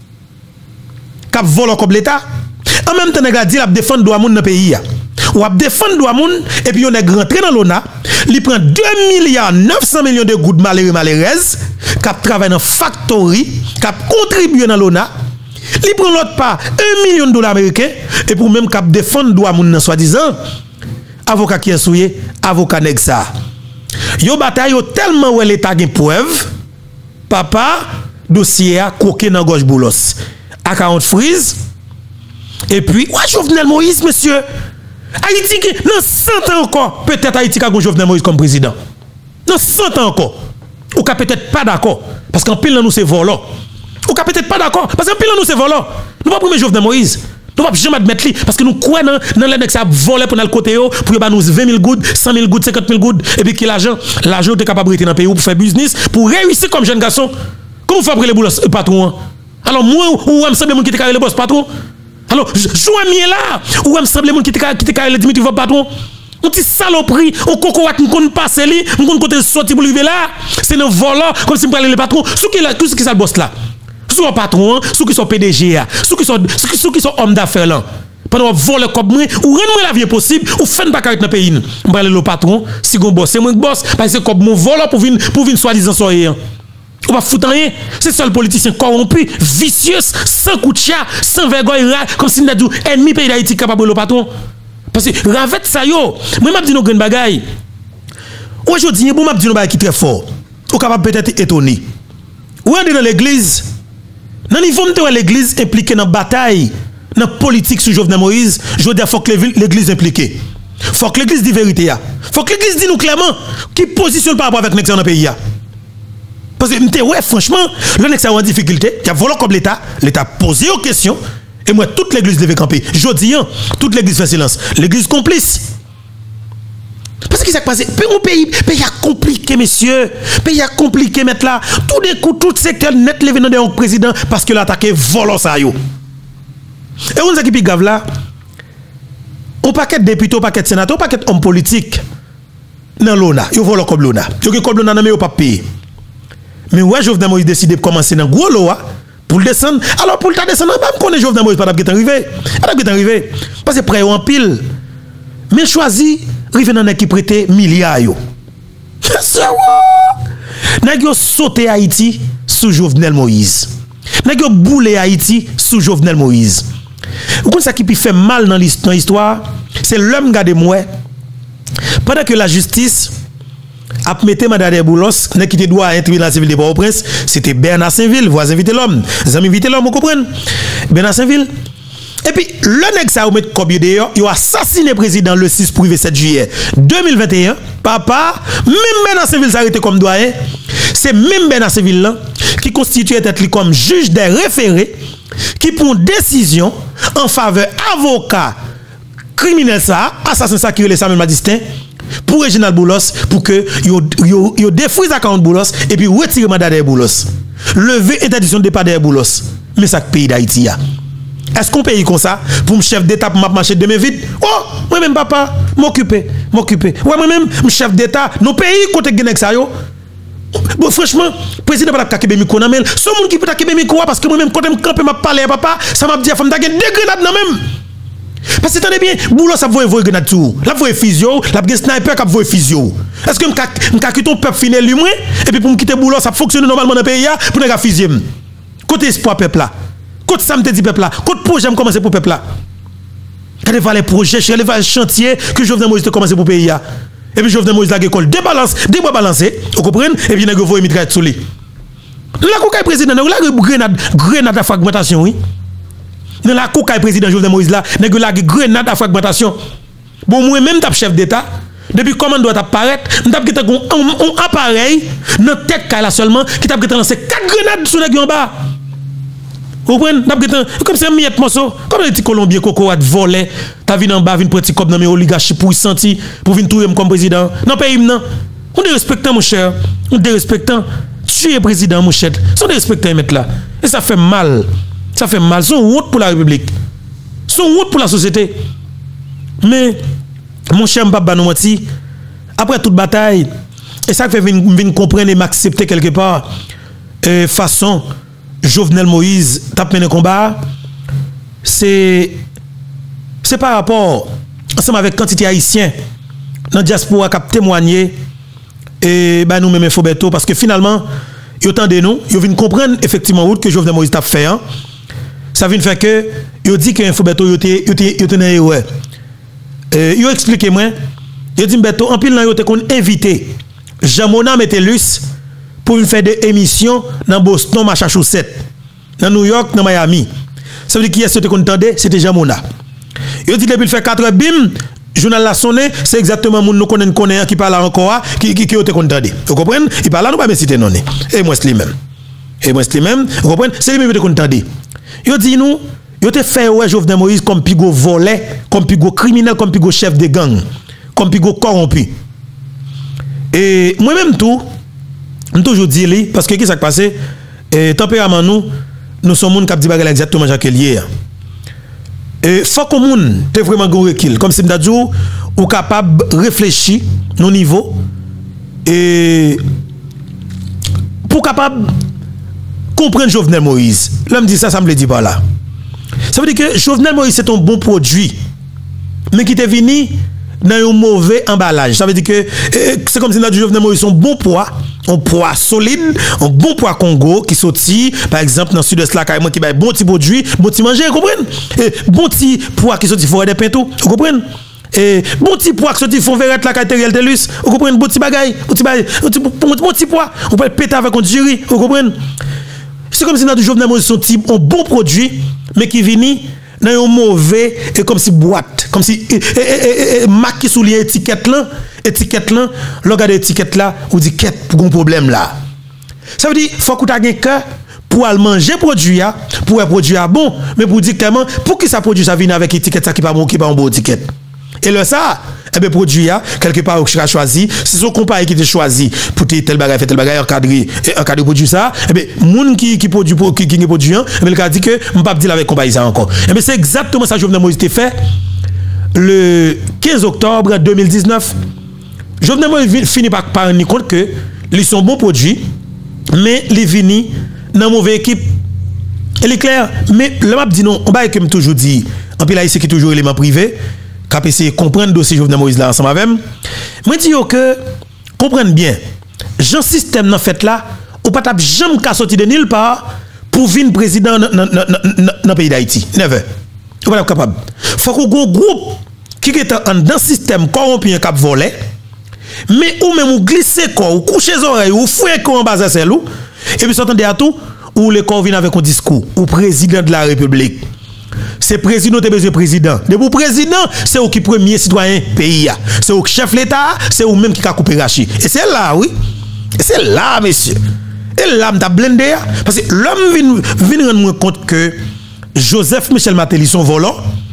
qui vole comme l'État, en même temps il dit qu'il défend le droit à moun dans le pays. Ou a défendre droit moun et puis on est rentré dans l'O N A, il prend deux milliards neuf cents millions de gouttes malheureux malheureuses qui travaillent dans factory, qui contribué dans l'O N A, il prend l'autre part un million de dollars américains et pour même cap défendre droit moun soi-disant avocat qui est souillé, avocat nèg ça. Yo bataille yo tellement ouais l'état gen preuve, papa dossier a coqué dans gauche Boulos. À quarante frise et puis ouais Jovenel Moïse monsieur Haïti, dans cent ans encore, peut-être Haïti a Jovenel Moïse comme président. Dans cent ans encore. Ou ka peut-être pas d'accord. Parce qu'en pile, nous, c'est volant. Ou ka peut-être pas d'accord. Parce qu'en pile, nous, c'est volant. Nous ne pouvons pas Jovenel Moïse. Nous ne pouvons jamais admettre lui. Parce que nous croyons dans les mecs qui volé pour le côté, pour nous vingt mille gouttes, cent mille gouttes, cinquante mille gouttes. Et puis qui l'argent, l'argent est capable de rester dans le pays pour faire business, pour réussir comme jeune garçon. Comment vous faites les boulots, patron? Alors, moi, ou me semble qui te le boss, patron? Alors, joue mieux là, ou me semble moun qui te qui te le Dimitri va patron. On ti saloperie, on cocoat on connaît passer li, on connaît côté sorti pour arriver là. C'est un volant comme si me parler le patron. Sous qui là, tout ce qui ça le boss là. Sous un patron, sous qui sont P D G, sous qui sont sous qui sont hommes d'affaires là. Pendant voler comme moi, ou rendre la vie possible, ou faire pas carré dans pays. Me parler le patron, si gon boss, c'est moi boss parce que comme mon volant pour venir pour venir soi-disant soyer. On va foutre rien. C'est seul politicien corrompu, vicieux, sans coup de chat, sans vergogne, comme si nous avons ennemi pays d'Haïti capable de le patron. Parce que ravette ça yo. Moi m'a dit nos grandes bagailles. Aujourd'hui, bon m'a dit nos bagailles qui très fort. Ou capable peut-être étonné. Ou on est dans l'église. Dans niveau de l'église impliquée dans bataille, dans politique sur Jovenel Moïse, je dis faut que l'église impliquée. Faut que l'église dit vérité. Faut que l'église dit nous clairement qui positionne par rapport avec l'extérieur dans le pays. Parce que, ouais, franchement, le nèg ça en difficulté, il y a volé comme l'État, l'État posé aux questions, et moi, toute l'église devait camper. Je dis, hein, toute l'église fait silence. L'église complice. Parce que ça passe, un pays, pays a compliqué, messieurs. Pays a compliqué, mettre là. Tout d'un coup, tout secteur net levé dans le président parce que l'attaque volant ça yo. Et on sait qui est grave là. On paquet de députés, on paquet de sénateurs, on paquet d'hommes politiques. Dans l'O N A, ils volent comme l'O N A. Ils ont comme l'O N A, mais ils pas payé. Mais ouais, Jovenel Moïse décide de commencer dans gros lot pour le descendre. Alors pour le descendre, je ne connais Jovenel Moïse pas d'abord arrivé. Pas arrivé. Parce que près en pile. Mais choisi, rive dans qui prêtait milliards yo. C'est ouais. Nèg yo sauté Haïti sous Jovenel Moïse. Nèg yo boulé Haïti sous Jovenel Moïse. Vous connaissez ça qui fait mal dans l'histoire, c'est l'homme gade moi. Pendant que la justice a mis Madame Boulos, qui était droit à intégrer la civile de Port-au-Prince, c'était Bernard Saint-Ville, voisin invité l'homme. Vous avez invité l'homme, vous comprenez? Bernard Saint-Ville. Et puis, le nèg ça a mis comme d'ailleurs, il a assassiné le président le six pour le sept juillet deux mille vingt et un. Papa, même Bernard Saint-Ville s'arrêté comme doyen. C'est même Bernard Saint-Ville là qui constituait être comme juge des référés qui prend décision en faveur avocat criminel ça, assassin ça qui est Samuel Madistin pour Reginald Boulos pour que yo yo yo défrise à quarante Boulos et puis retirer mandat de Boulos. Lever interdiction de départ de Boulos. Mais ça pays d'Haïti a. Est-ce qu'on paye comme ça pour me chef d'État pour marcher demain vite? Oh, moi-même papa, m'occuper, m'occuper. Ouais, moi-même, chef d'État, nos pays côté Guinée ça yo. Bon, franchement, président pas takebe micro nan men. Son monde qui peut takebe micro parce que moi-même quand me camper m'a parler papa, ça m'a dit femme d'agen deux grenades nan même. Parce que tenez bien, boulot ça voye voye grenade tout. La voye physio, la gen sniper qui voye physio. Est-ce que m'ka m'ka quitter ton peuple final lui moins et puis pour me quitter boulot ça fonctionne normalement dans pays pour nèg physio. Côté espoir peuple là. Côté ça me dit peuple là. Côté projet me commencer pour peuple là. Quand les projets, les chantiers que Jovenel Moïse a commencé pour pays là. Et puis Jovenel Moïse la école débalance, débois balancé, vous comprenez? Et puis nèg voye mitraille sous lui. La coucaille président, la grenade, grenade à fragmentation, oui. Dans la coucaille président Jovenel Moïse là, nèg la grenade à fragmentation. Bon moi même t'a chef d'état, depuis comment doit apparaître, m't'a gete un appareil dans tête là seulement qui t'a gete lancer quatre grenades sur nèg en bas. Vous comprenez? Comme c'est un miette morceau, comme les petits Colombiens coco a volé, t'as vu en bas, vinn petit cop dans mes oligarchies pour sentir, pour venir touyer comme président. Non, pays non. On est respectant mon cher, on est respectant. Tu es président mon cher, on est respectant mettre là. Et ça fait mal. Ça fait mal. C'est une honte pour la République. C'est une honte pour la société. Mais mon cher Mbaba nous menti, après toute bataille, et ça fait venir comprendre et m'accepter quelque part euh, façon Jovenel Moïse tape mené combat, c'est c'est par rapport ensemble avec quantité haïtien dans diaspora qui a témoigné et ben nous même Foberto parce que finalement ils entendent nous, ils viennent comprendre effectivement route que Jovenel Moïse tape fait hein. Ça vient faire que ils dit que Foberto il était il était il était ouais. Euh ils expliqué moi, ils dit Beto en pile là ils était qu'on invité Jean-Mona Metellus pour faire des émissions dans Boston, Massachusetts, dans New York, dans Miami. Ça veut dire qui est-ce que tu entendais? C'était Jean-Mona. Il dit depuis faire quatre heures, bim, journal la sonné, c'est exactement mon nous connaît connaît qui parle encore qui qui qui te entendé. Vous comprenez? Il parle là nous pas me citer non. Et moi c'est lui même. Et moi c'est lui même, vous comprenez? C'est lui même qui te entendé. Il dit nous, il te fait ouais Jovenel Moïse comme pigo volé, comme pigo criminel, comme pigo chef de gang, comme pigo corrompu. Et moi même tout je toujours dit li parce que qu'est-ce qui s'est passé et tempérament nous nous sommes monde qui dit bagarre exactement Jacques Lier et faut que monde t'es vraiment gros recul comme si m'dadou ou capable réfléchir nos niveau et pour capable comprendre Jovenel Moïse. L'homme dit ça ça me le dit pas là. Ça veut dire que Jovenel Moïse c'est un bon produit mais qui t'est venu dans un mauvais emballage. Ça veut dire que c'est comme si nous Jovenel Moïse un bon poids, un poids solide, un bon poids Congo qui sorti par exemple dans le sud-est là carrément qui ba bon petit produit, bon petit manger, vous comprenez? Et bon petit poids qui sorti forêt des pintou, vous comprenez? Et bon petit poids qui sorti fond verrette la caractériel telus, vous comprenez? Bon petit bagaille, bon petit bagaille, bon petit poids, on peut péter avec un jury, vous comprenez? C'est comme si nous Jovenel Moïse un bon produit mais qui vient dans un mauvais et comme si boîte comme si marqué sous l'étiquette là étiquette là regarde étiquette là ou dit quête pour un problème là ça veut dire faut que tu aies un cœur pour aller manger produit pour un produit bon mais pour dire clairement pour que ça produit ça vient avec étiquette ça qui pas bon qui pas un bon étiquette et là ça eh bien produit quelque part qui a choisi c'est son compagnie qui t'a choisi pour tel bagage fait tel bagage encadré encadré produit ça eh bien monde qui qui produit qui qui produit eh bien il a dit que on pas dire avec compagnie ça encore eh bien c'est exactement ça Jovenel Moïse t'a fait le quinze octobre deux mille dix-neuf. Jovenel Moïse finit par par rendre compte que ils sont bons produits mais les vini dans mauvaise équipe elle est claire mais le m'a dit non on va que me toujours dit en pile là c'est qui toujours élément privé cap essayer comprendre le dossier Jovenel Moïse là ensemble avec moi dis que comprendre bien Jean système dans fait là ou pas t'a jamais qu'à sortir de nulle part pour venir président dans pays d'Haïti never ou pas capable faut qu'on groupe qui est dans système corrompu cap volé mais ou même ou glisser corps ou coucher les oreilles ou fouer corps en bas à celle et puis s'entendez à tout ou le corps vient avec un discours ou président de la République. C'est président qui besoin président. De pour président, c'est au qui premier citoyen pays. C'est au chef l'État, c'est au même qui a coupé Rachi. Et c'est là, oui. Et c'est là, monsieur. Et là, m'ta blendé. Parce que l'homme vient rendre compte que Joseph Michel Martelly, son volant,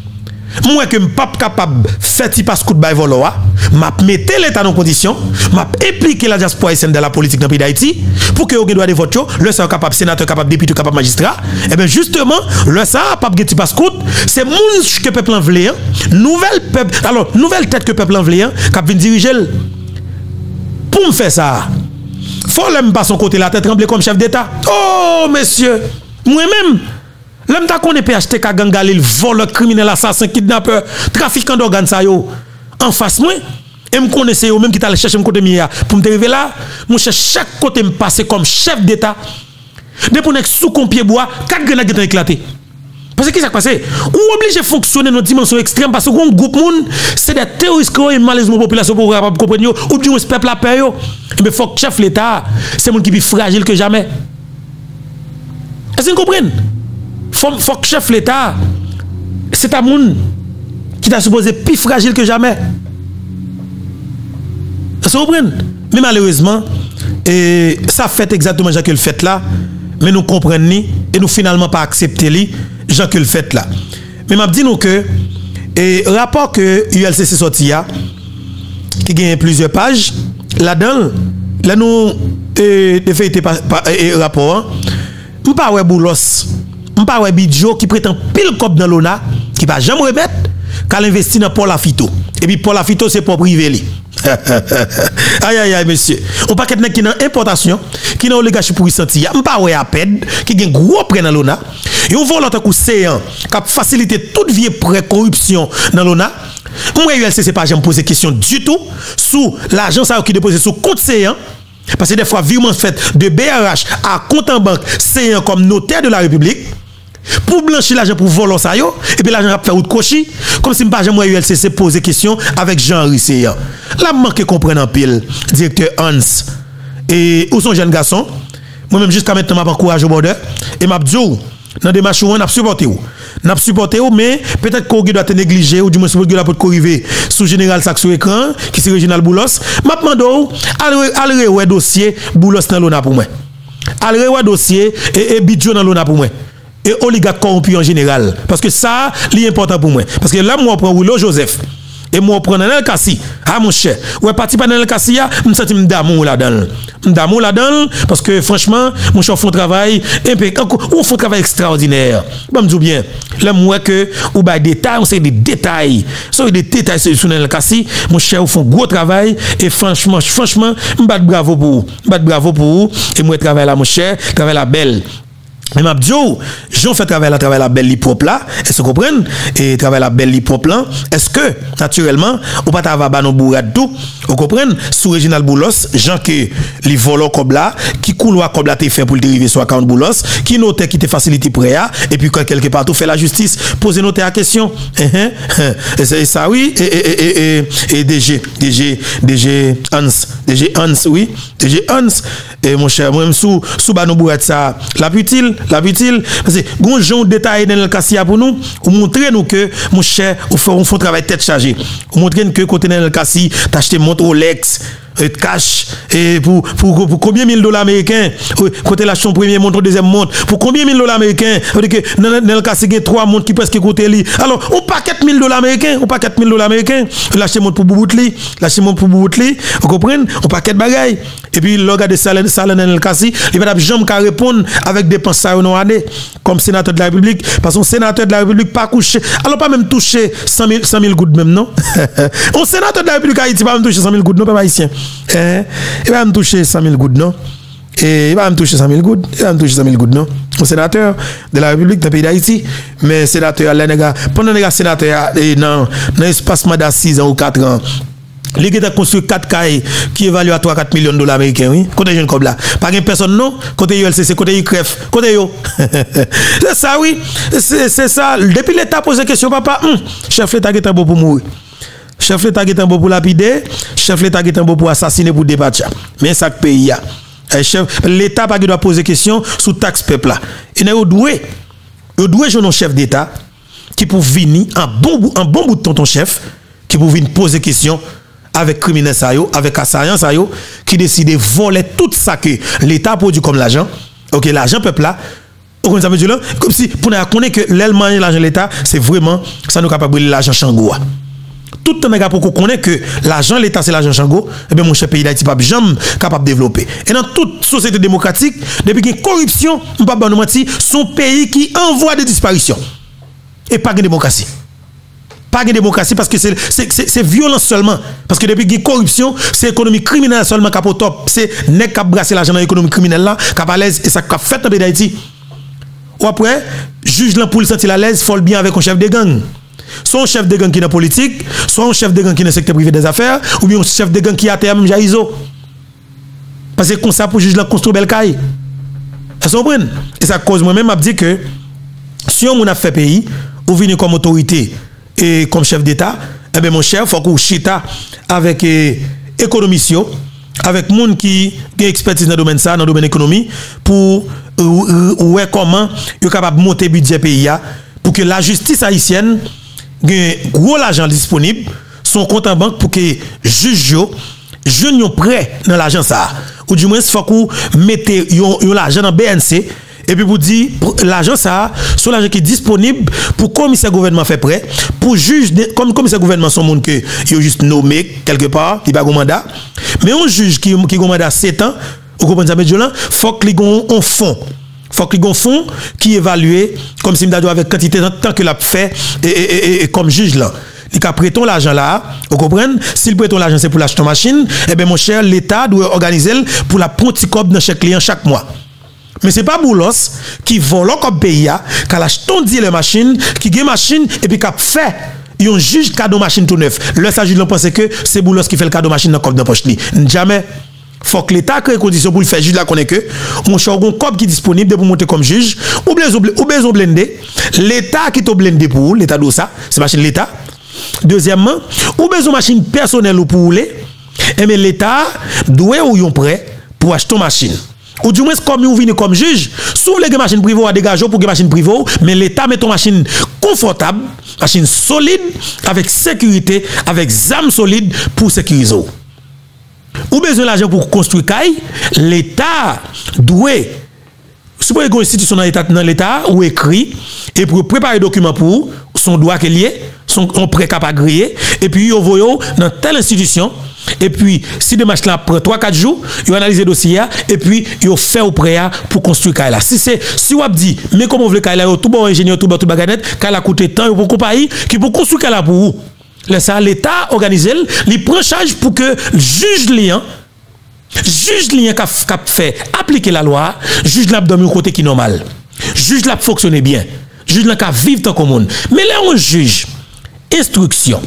moi que pas capable faire ti passe coup de bail volo m'a mettre l'état dans condition m'a impliquer la diaspora haïtienne dans la politique dans le pays d'Haïti pour que au droit de vote le ça capable sénateur capable député capable magistrat et bien justement le ça capable ti passe coup c'est moun que peuple en veut nouvelle peuple alors nouvelle tête que peuple en veut qui vient diriger pour me faire ça faut l'aime pas son côté la tête trembler comme chef d'état oh monsieur moi-même l'homme ta connaît P H T K gang Galil voleur criminel assassin kidnappeur trafiquant d'organes ça yo en face moi et me connaissez yo même qui t'a chercher me côté mia pour me arriver là mon cherche chaque côté me passer comme chef d'état depuis nek sous con pied bois quatre grenades ont éclaté parce que qu'est-ce qui s'est passé ou obligé fonctionner dans dimension extrême parce que un groupe monde c'est des terroristes qui ont malheureusement population pour capable comprendre ou bien le peuple la paix yo mais faut que chef l'état c'est monde qui plus fragile que jamais est-ce que vous comprenez faut faut que chef l'état c'est un monde qui t'a supposé plus fragile que jamais. Vous comprenez? Mais malheureusement et ça fait exactement ce que le fait là mais nous comprenons ni et nous finalement pas accepter li Jean que le fait là. Mais m'a dit nous que et rapport que U L C C sorti a qui gagne plusieurs pages là-dedans là nous et de fait et rapport on pas ouais Boulos on pas ouais Bidjo qui prétend pile cop dans l'O N A qui va jamais remettre qu'à investir dans Paul Afito et puis Paul Afito c'est pour privé li. Aïe aïe aïe monsieur on pas quelqu'un qui dans importation qui dans oligarchie pour sentir on pas ouais à peine qui gagne gros prêt dans l'O N A et on vole l'autre coup séant qui faciliter toute vie pré corruption dans l'O N A. Moi U L C C pas jamais poser question du tout sous l'argent ça qui déposé sous compte séant parce que des fois virement fait de B R H à compte en banque séant comme notaire de la République pour blanchir l'argent pour voler ça yo et puis l'argent va faire route cochi comme si pas jamais U L C C poser question avec Jean-Henri Séan. Là manque comprendre en pile directeur Hans et où sont jeunes garçons moi même jusqu'à maintenant m'a encouragé au border et m'a dit dans des matchs on a supporté ou n'a supporté ou mais peut-être qu'on doit te négliger ou du moins doit peut corriger sous général sac sur écran qui c'est Réginald Boulos m'a demandé aller ouais dossier Boulos dans l'O N A pour moi aller ouais dossier et Bidjo dans l'O N A pour moi et oligarque corrompu en général parce que ça c'est important pour moi parce que là moi prend Willow Joseph et moi prend Nanel Kassi ah mon cher ouais parti par Nanel Kassi me senti m'damour là-dedans m'damour là-dedans parce que franchement mon cher font travail impeccable on font travail extraordinaire bon me dis bien là moi que ou ba détails on sait des détails so des détails sur Nanel Kassi mon cher ou font gros travail et franchement franchement m'bat bravo pour m'bat bravo pour et moi travail là mon cher travail la belle. Mais m'a dit Jean fait travail la travail la belle li propre là est-ce que vous comprenez et travail la belle li propre là est-ce que naturellement ou pas ta va ba non bourrade tout vous comprenez sous Réginald Boulos Jean que li volo comme là qui couloir comme là t'es fait pour arriver sur account Boulos qui notait qui te facilite prêt et puis quand quelque part tout fait la justice poser noter la question et c'est ça oui et et et et D G D G D G Hans D G Hans oui D G Hans et mon cher moi sous sous ba non bourrade ça la utile la utile parce que gon gens détail dans le cassia pour nous ou montrer nous que mon cher ou fait on fait travail tête chargée ou montrer que côté dans le cassi t'acheter montre Rolex et cash et pour, pour, pour combien mille dollars américains côté l'acheter premier montre deuxième montre pour combien mille dollars américains parce que dans le cas c'est trois montres qui presque côté li alors on pas quatre mille dollars américains on pas quatre mille dollars américains l'acheter montre pour Bouboutli l'acheter montre pour Bouboutli vous comprenez on pas quatre bagaille et puis le gars de salaire salaire dans le cas il va jamais qu'à répondre avec dépenses ça non année comme sénateur de la République parce que sénateur de la République pas couché alors pas même toucher cent mille gouttes même non on sénateur de la République Haïti pas même toucher cent mille gouttes non pas haïtien. Eh, il va me toucher cent mille gouttes, non? Et il va me toucher cent mille gouttes, il va me toucher cent mille gouttes, non? Un sénateur de la République, dans le pays d'Haïti, mais sénateur, pendant les sénateurs, dans l'espace de six ans ou quatre ans, les gens ont construit quatre cailles qui évaluent à trois à quatre millions de dollars américains, oui? Côté jeune comme là. Pas de personne, non? Côté U L C C, côté U C R E F, côté yo. C'est ça, oui? C'est ça. Depuis l'État pose la question, papa, hum, chef l'État qui est beau pour mourir. Chef l'État qui est un beau pour lapider, chef l'État qui est un beau pour assassiner pour débattre. Mais ça que pays a. Chef l'État pas qui doit poser question sous taxe peuple là. Et nous doué. Nous doué un chef d'État qui pour venir un bon un bon bout de ton chef qui pour venir poser question avec criminel ça yo, avec assaillant ça yo qui décide de voler tout ça que l'État produit comme l'argent. OK, l'argent peuple là Vous comprenez ça, comme si pour nous connaître que l'élément de l'argent de l'État, c'est vraiment ça nous capable de l'argent Chango. Tout le temps pour qu'on connaisse que l'argent de l'État c'est l'argent Chango, et bien mon cher pays d'Haïti pas jamais capable de développer. Et dans toute société démocratique, depuis qu'il y a corruption, on ne peut pas nous mentir, son pays qui envoie des disparitions. Et pas de démocratie. Pas de démocratie parce que c'est violence seulement. Parce que depuis qu'il y a corruption, c'est l'économie criminelle seulement qui est au top. C'est n'est qu'à brasser l'argent dans l'économie criminelle là, qui est à l'aise et ça a fait dans le pays d'Haïti. Ou après, juge là pour le sentir à l'aise, il faut le bien avec un chef de gang. Soit un chef de gang qui est dans la politique, soit un chef de gang qui est dans le secteur privé des affaires, ou bien un chef de gang qui est à terme Jaïzo. Parce que comme ça, pour juge là construire belle caille. Vous comprenez? Et ça cause moi-même à dire que si on a fait pays, ou venu comme autorité et comme chef d'État, eh bien mon cher, il faut qu'on chita avec économie, avec monde qui a expertise dans le domaine ça, dans le domaine économie, pour voir comment il est capable de monter le budget pays pour que la justice haïtienne ait gros l'argent disponible, son compte en banque pour que les juges soient prêts dans l'argent ça. Ou du moins, il faut qu'on mette l'argent dans B N C. Et puis pour dire, l'argent ça, c'est l'argent qui est disponible pour commissaire gouvernement fait prêt, pour juge, comme commissaire gouvernement son monde que il a juste nommé quelque part, il n'a pas de mandat. Mais un juge qui, qui a un mandat sept ans, vous comprenez ça, il faut qu'il ait un fonds. Il faut qu'il ait un fonds qui évalue, comme si il avec quantité de temps que l'a fait, et, et, et, et comme juge là. Il a prêté l'argent là, vous comprenez? S'il prête l'argent c'est pour l'acheter une machine, eh bien mon cher, l'État doit organiser pour la prendre cop dans chaque client chaque mois. Mais ce n'est pas Boulos qui vole comme pays, qui achète les machines, qui gagne machine et puis qui fait un juge cadeau machine tout neuf. Le juge pense que c'est Boulos qui fait le cadeau machine dans le poche. Jamais. Il faut que l'État crée des conditions pour le faire. Juge là connaît que mon cher un cop qui est disponible pour monter comme juge ou besoin blender. L'État qui est blendé pour l'État de ça, c'est machine l'État. Deuxièmement, ou besoin machine personnelle pour rouler, et mais l'État doit ou yon prêt pour acheter une machine. Ou du moins, comme vous venez comme juge, sous les machines privées à dégager pour les machines privées, mais l'État met une machine confortable, machine solide, avec sécurité, avec armes solides pour sécuriser. Ou besoin d'argent pour construire caille, l'État doit, si vous avez une institution dans l'État, ou écrit, et pour préparer des documents pour son droit qu'il y ait, son prêt capable agréé, et puis vous voyez dans telle institution. Et puis, si des machines là prennent trois quatre jours, ils analysent le dossier et puis ils fait au prêt pour construire Kaila. Si c'est si vous dit mais comment vous voulez Kaila, tout bon ingénieur, tout bon tout baganette, Kaila coûte tant pour compagnie qui pour construire Kaila pour vous. Là l'État organise, il prend charge pour que le juge lien juge lien qui a fait appliquer la loi, juge l'a dans un côté qui est normal. Juge l'a fonctionner bien. Juge l'a qui vivre dans commune. Mais là on juge instruction.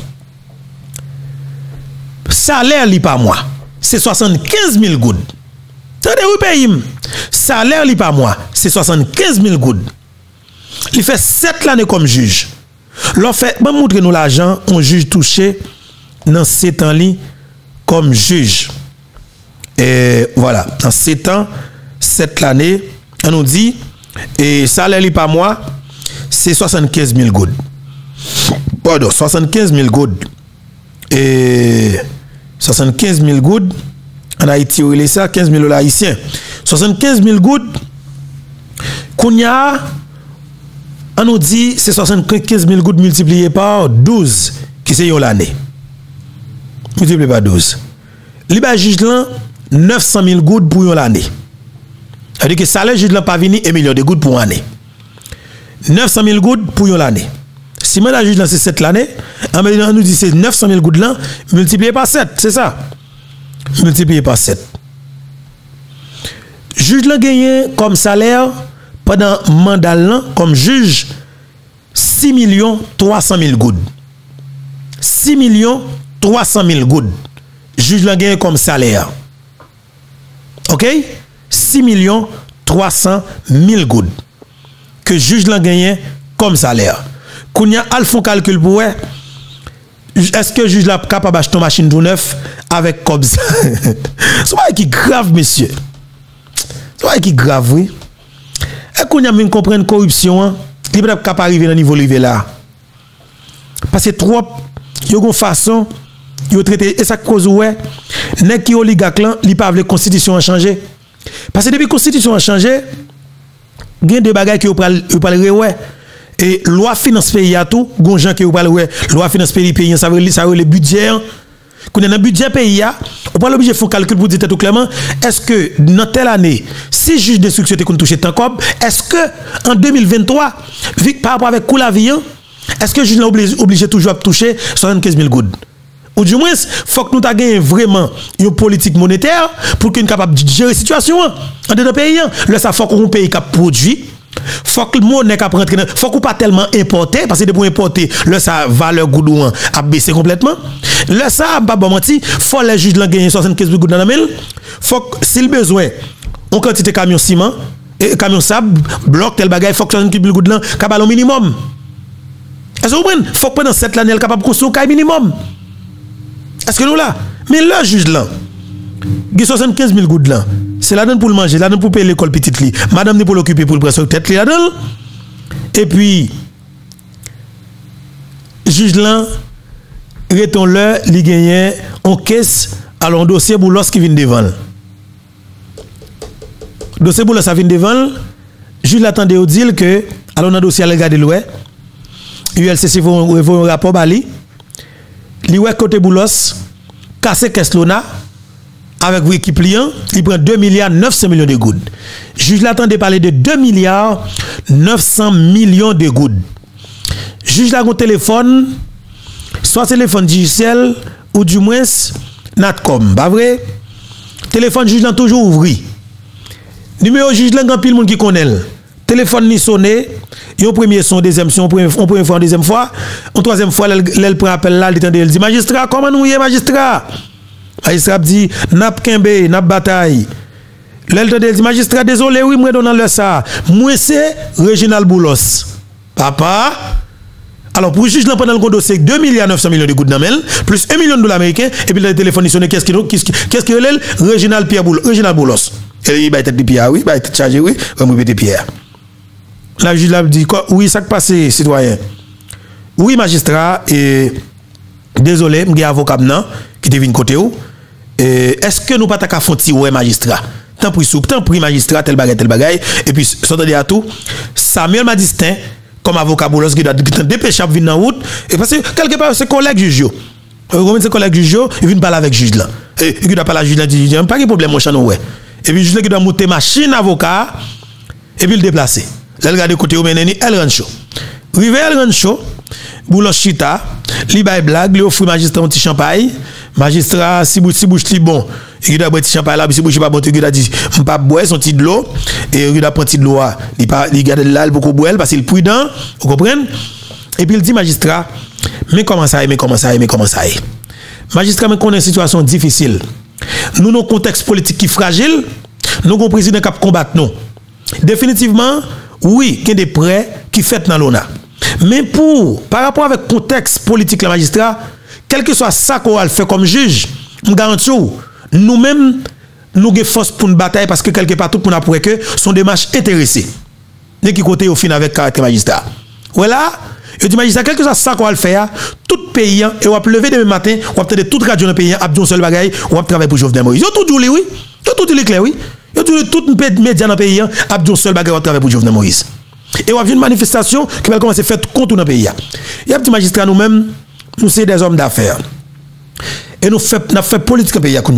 Salaire li pas moi, c'est soixante-quinze mille goudes. Attendez, oui, pays. Salaire li pas moi, c'est soixante-quinze mille goudes. Il fait sept années comme juge. L'on fait, ben montre nous l'argent, on juge touché dans sept ans li comme juge. Et voilà, dans sept ans, sept années, on nous dit, et salaire li pas moi, c'est soixante-quinze mille goudes. Pardon, soixante-quinze mille goudes. Et soixante-quinze mille goudes, en Haïti, il est ça, quinze mille dollars haïtiens. soixante-quinze mille goudes, qu'on y a, on nous dit, c'est soixante-quinze mille goudes multiplié par douze, qui c'est l'année. Multiplié par douze. Liba juge là, neuf cent mille goudes pour l'année. C'est-à-dire que salaire juge là pas venu un million de goudes pour l'année. neuf cent mille goudes pour l'année. Si moi la juge là c'est sept l'année, on nous dit c'est neuf cent mille gouttes là, multiplié par sept, c'est ça. Multiplié par sept. Juge là gagné comme salaire pendant mandat là comme juge six millions trois cent mille gouttes. six millions trois cent mille gouttes. Juge là gagné comme salaire. OK? six millions trois cent mille gouttes que juge là gagné comme salaire. Qu'on y a alphon calcul pour est-ce que juge là capable d'acheter une machine tout neuf avec comme ça? C'est pas qui grave monsieur. C'est pas qui grave oui. Et qu'on y a même comprendre corruption, il peut capable arriver dans niveau levé là. Parce que trop yo gon façon yo traité et ça cause ouais nèg qui oligarque là, li pas veut constitution a changer. Parce que depuis constitution a changé, gen de bagages qui vous parlez ouais. Et loi finance pays à tout, gon gens qui vous parlent ouais, loi finance pays pays ça veut ça veut le budget. Quand on a un budget pays on pas obligé de faire calcul pour dire tout clairement est-ce que dans telle année si juge d'instruction te touché tant cob, est-ce que en deux mille vingt-trois par rapport avec coût la vie est-ce que juge obligé obligé toujours à toucher soixante-quinze mille gouttes? Ou du moins, il faut que nous ayons vraiment une politique monétaire pour qu'on soit capable de gérer la situation en deux pays. Là, ça faut qu'on paye qui produit. Faut que le monnaie qui rentre dans faut qu'on pas tellement importer parce que pour importer, là ça valeur goudouan a baissé complètement. Là ça pas bon menti, faut les juges gagner soixante-quinze mille gouttes dans la main. Faut que s'il besoin on quantité camion ciment et camion sable, bloc tel bagage, faut que soixante-quinze mille gouttes là capable au minimum. Est-ce que vous comprenez? Faut que pendant cette année elle capable construire un minimum. Est-ce que nous là? Mais le juge là, il y a soixante-quinze mille gouttes là. C'est la donne pour le manger, la donne pour payer l'école petite li. Madame n'est pour l'occuper pour le prendre tête li la donne. Et puis, juge là, reton le, li gagne en caisse, alors un dossier pour lorsqu'il vient devant. Dossier pour ça vient devant. Juge l'attendait au dire que, alors un dossier à regarder l'oué. U L C C faut un rapport bali. Li wè côté Boulos, casse caisse lona avec l'équipe client, il prend deux milliards neuf cents millions de gouttes. Juge l'attendait parler de deux milliards neuf cents millions de gouttes. Juge la gon téléphone, soit téléphone digital ou du moins Natcom, pas vrai? Téléphone juge là toujours ouvert. Numéro juge là grand pile monde qui connaît. Téléphone ni sonné, yon premier son, deuxième son, on première fois, deuxième fois, en troisième fois, elle prend appel là, elle dit magistrat, comment nous y est magistrat? Magistrat dit nap kembe, nap bataille. Elle dit magistrat, désolé, oui, moi donne le ça. Moi c'est Réginald Boulos. Papa. Alors pour juge là pendant le dossier deux milliards neuf cents millions de gouttes d'amel plus un million de dollars américains et puis le téléphone sonné qu'est-ce qui qu'est-ce qui relève Réginald Pierre Boulos, Réginald Boulos. Et il va être de Pierre, oui, va être chargé, oui, on va mettre Pierre. La juge l'a dit quoi? Oui, ça qui passe, citoyen. Oui, magistrat, et désolé, je suis avocat qui te vient côté où. Est-ce que nous pas ta fonti ouais magistrat? Tant pris soupe, tant pris magistrat, tel bagay, tel bagay. Et puis, s'entendez à tout, Samuel m'a distinct comme avocat Boulos qui doit dépêcher à venir dans la route. Et parce que quelque part, c'est collègue juge. Comment c'est collègue juge? Il vient parler avec juge là. Et il doit parler à juge là, il dit, pas de problème, mon chano, ouais. Et puis, juge là qui doit monter machine avocat et puis le déplacer. Là, regarde côté où meneni, elle rentre chaud. Rive, elle rentre chaud. Boulos chita, li bay blague, li offre magistrat un petit champagne. Magistrat, si bouche, si bouche li bon, il doit boire petit champagne là, si bouche pas bon, il doit dire, m'pas boire son petit de l'eau, et il doit prendre petit de l'eau, il pas, il garde là pour boire parce qu'il est prudent, vous comprenez? Et puis il dit magistrat, mais comment ça, mais comment ça, mais comment ça? Magistrat, mais qu'on a une situation difficile. Nous, avons un contexte politique qui est fragile, nous avons un président qui a combattu nous. Définitivement, oui, il y a des prêts qui fait dans l'O N A. Mais pour, par rapport avec le contexte politique, le magistrat, quel que soit ça qu'on a fait comme juge, je garantis, nous-mêmes, nous avons force pour une bataille parce que quelque part, tout le monde a que sont des marches intéressés. Dès qui côté au fin avec caractère magistrat. Voilà, je dis magistrat, quel que soit ça qu'on a fait, tout pays, et on va lever demain matin, on va peut-être toute radio dans le pays, on va seul bagaille, on va travailler pour Jovenel Moïse. Yo tout dit oui, yo tout dit clair oui. Yo tout tout média dans le pays, on va seul bagaille, on va travailler pour Jovenel Moïse. Et on va voir une manifestation qui va commencer à faire contre dans le pays. Il y a un petit magistrat nous-mêmes, nous sommes des hommes d'affaires. Et nous faisons fait politique dans le pays.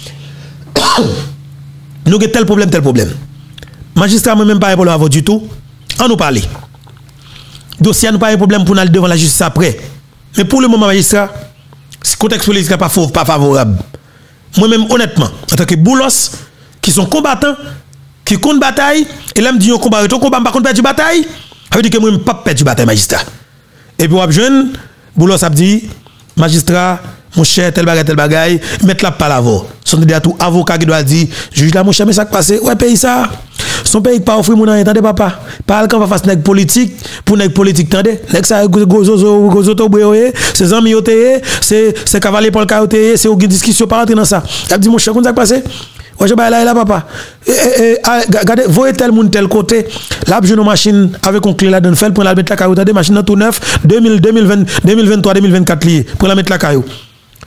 Nous avons tel problème, tel problème. Magistrat, moi-même, pas un problème avec du tout. On nous parle. Dossier, nous pas un problème pour nous aller devant la justice après. Mais pour le moment, magistrat, le contexte politique n'est pas, pas favorable. Moi-même, honnêtement, en tant que Boulos, qui sont combattants, qui comptent bataille, et là, me dit, on combat, on combat, pas contre perdre bataille, ça veut dire que moi, je ne pas perdre bataille, magistrat. Et puis, on jeune, Boulos a dit, magistrat, mon cher, tel bagay, tel bagay, mettre la palavre. Son de tout avocat qui doit dire, juge là, mon cher, mais ça qui passe, ouais, pays ça. Son pays pas offrir mon an, attendez, papa. Parle quand on va faire nèg politique, pour nèg politique, attendez. Nèg ça, gozozo, gozoto, boyoye, c'est amis yoté, c'est, c'est cavalier pour le caoté, c'est une discussion par entrer dans ça. Il a dit, mon cher, comment ça qui passe? Ouais, je vais là, là, papa. Regardez, voyez tel monde, tel côté. Là, je une machine avec un clé là dans le fait pour la mettre la caillou. Des machines tout neuf, deux mille vingt, deux mille vingt-trois, deux mille vingt-quatre liées pour la mettre la caillou.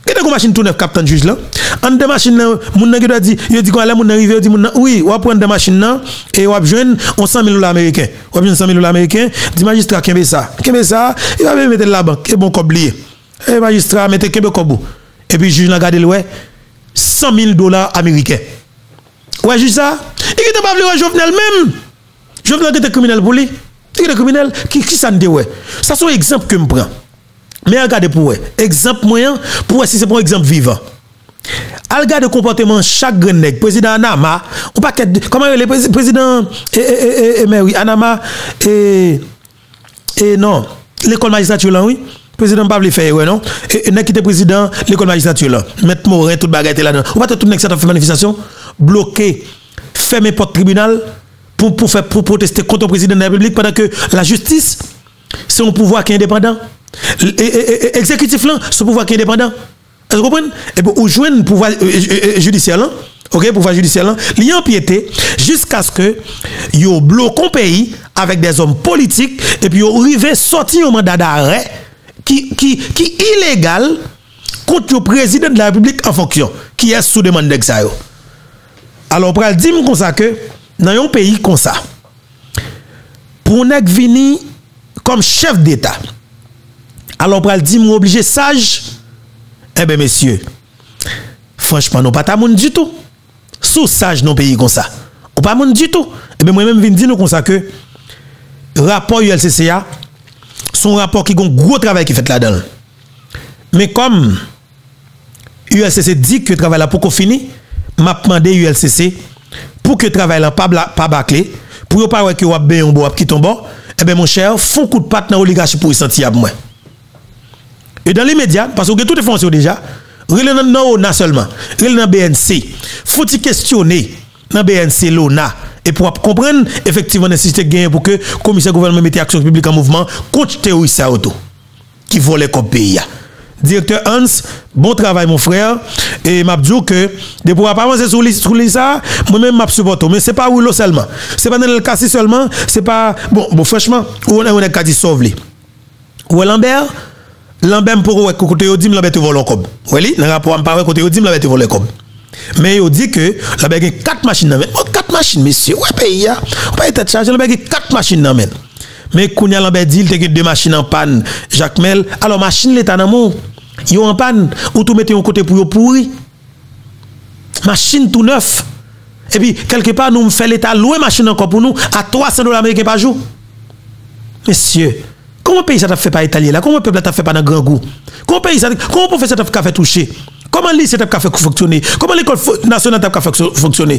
Qu'est-ce que machine tout neuf capitaine juge là? En deux machines là, mon nèg doit dire, il dit qu'on allait mon arrivé, dit mon oui, on va prendre deux machines là et on va joindre on cent mille dollars américains. On va joindre cent mille dollars américains, dit magistrat kembe ça. Kembe ça, il va mettre la banque, et bon coblier. Et magistrat mettez kembe kobo. Et puis juge n'a gardé le ouais cent mille dollars américains. Ouais, juge ça. Il était pas venu Jovenel même. Jovenel était criminel pour lui. Il était criminel qui qui ça ne ouais. Ça sont exemple que me prend. Mais regardez pour eux. Exemple moyen, pour eux, si c'est pour exemple vivant. Regardez le comportement chaque grand nègre. Président Anama, on pas comment le président et, et, et, mais oui, Anama et, et non, l'école magistrature là, oui. Président Pablo faire ouais non. Et nèg qui était président l'école magistrature là. Maître Morin toute bagarre là-dedans. On pas tout nèg ça fait manifestation, bloquer, fermer porte tribunal pour pour faire pour protester contre le président de la République pendant que la justice c'est un pouvoir qui est indépendant. Exécutif là, ce pouvoir qui est indépendant. Vous comprenez? Et pour ou joindre pouvoir judiciaire là, OK, pouvoir judiciaire là, li empiété jusqu'à ce que yo bloque un pays avec des hommes politiques et puis yo arrivé sortir un mandat d'arrêt qui qui qui illégal contre le président de la République en fonction qui est sous demande d'exa yo. Alors pour dire comme ça que dans un pays comme ça pour nèg vini comme chef d'État. Alors, pour le dire, moi obligé sage. Eh bien, messieurs, franchement, nous pas ta monde du tout. Sous sage, non pays comme ça. On pas monde du tout. Eh bien, moi-même, je dire nous comme ça que rapport U L C C A, son rapport qui a un gros travail qui fait là-dedans. Mais comme U L C C dit que le travail là pour qu'on fini, m'a demandé U L C C pour que le travail là pas pas bâclé, pour ne pas que vous avez un bon qui tombe. Eh bien, mon cher, font coup de patte dans l'oligarchie pour y sentir à moi. Et dans les médias, parce que tout est fonctionné déjà, relé dans O N A seulement, relé dans B N C, faut-il questionner dans B N C l'O N A et pour comprendre effectivement la nécessité de gagner pour que le commissaire gouvernement mette action publique en mouvement contre terroriste auto qui volait comme pays. Directeur Hans, bon travail mon frère et m'a dit que de pouvoir pas avancer sur sur ça, moi-même m'a supporté mais c'est pas Willow seulement, c'est pas dans le cas seulement, c'est pas bon bon franchement on on est quasi sauvé. Ou Lambert Lambert pour côté yo dit Lambert te vole comme. Oui, dans rapport pas côté yo dit Lambert te vole comme. Mais il dit que Lambert a quatre machines dans main. quatre machines monsieur, ouais pays a. On pas être chargé Lambert a quatre machines dans main. Mais Kounia Lambert dit il te deux machines en panne. Jacques Mel, alors machine l'état dans mon yo en panne ou tout mettez un côté pour yo pourri. Machine tout neuf. Et puis quelque part nous me fait l'état louer machine encore pour nous à trois cents dollars américains par jour. Messieurs, comment pays ça t'a fait pas italien là? Comment peuple t'a fait pas dans grand goût? Comment pays ça comment professeur t'a fait toucher? Comment lycée t'a fait fonctionner? Comment l'école nationale t'a fait fonctionner?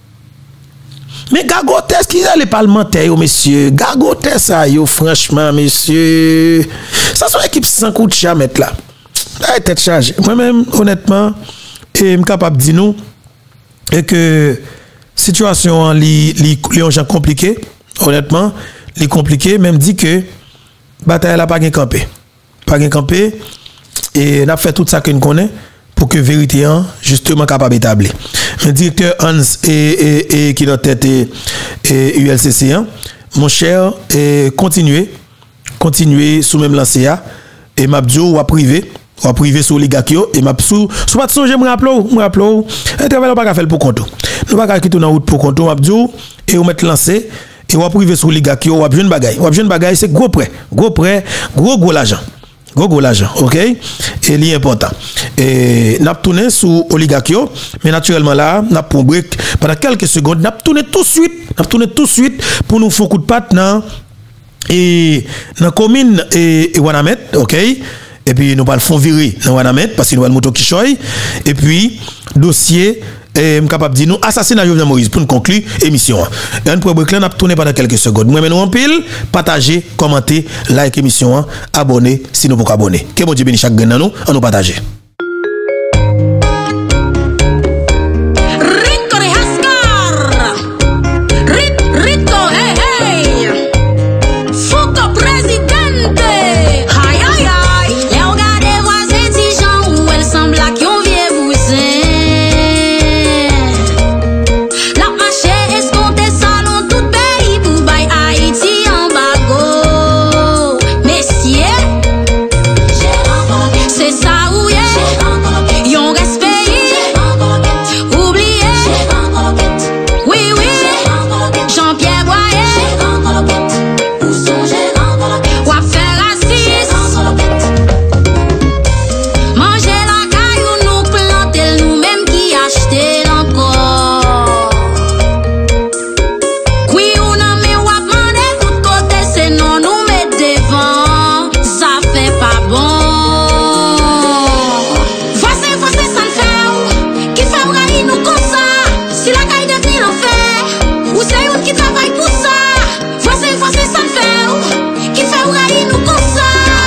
Mais gagotes qui a les parlementaires messieurs, gagotes ça yo franchement messieurs. Ça sont équipe sans coup de chat mettre là. La tête chargée. Moi-même honnêtement et me capable dire nous et que situation li li li gens compliqué honnêtement, li compliqué même dit que bataille là pas gain campé. Pas gain campé et n'a fait tout ça que nous connaît pour que vérité hein, justement capable établir. Mais directeur Hans et, et, et qui dans tête et, et U L C C hein, mon cher et continuer continuer sous même lancé et m'abdio ou privé ou privé sur oligarque et m'a sous sous pas songer me rappeler me rappeler et travail pas faire pour compte. Nous pas quitter dans route pour compte m'abdio et ou mettre lancé et ou privé sur oligarque ou jeune bagaille. Ou jeune bagaille c'est gros prêt, gros prêt, gros gros l'argent. Gros gros l'argent, OK? Et li important. Et n'a tourné sous oligarque mais naturellement là, n'a pour break pendant quelques secondes, n'a tourné tout de suite, n'a tourné tout de suite pour nous faire coup de patte dans et dans commune et, et Wanamet, OK? Et puis nous pas le font virer dans Wanamet parce que nous va le moto qui choy et puis dossier et capable dire nous assassinat Jovenel Moïse pour nous conclure émission. Et on peut break là n'a tourné pendant quelques secondes. Moi nous en pile, partager, commenter, like émission, abonner si nous pouvons abonner. Que bon Dieu bénisse chaque gain nous, on nous partager. C'est ça ou yeah. railler nous comme ça. Si la caille devient l'enfer, ou c'est une qui travaille pour ça. Voici, voici, ça le fait, qui fait railler nous comme ça.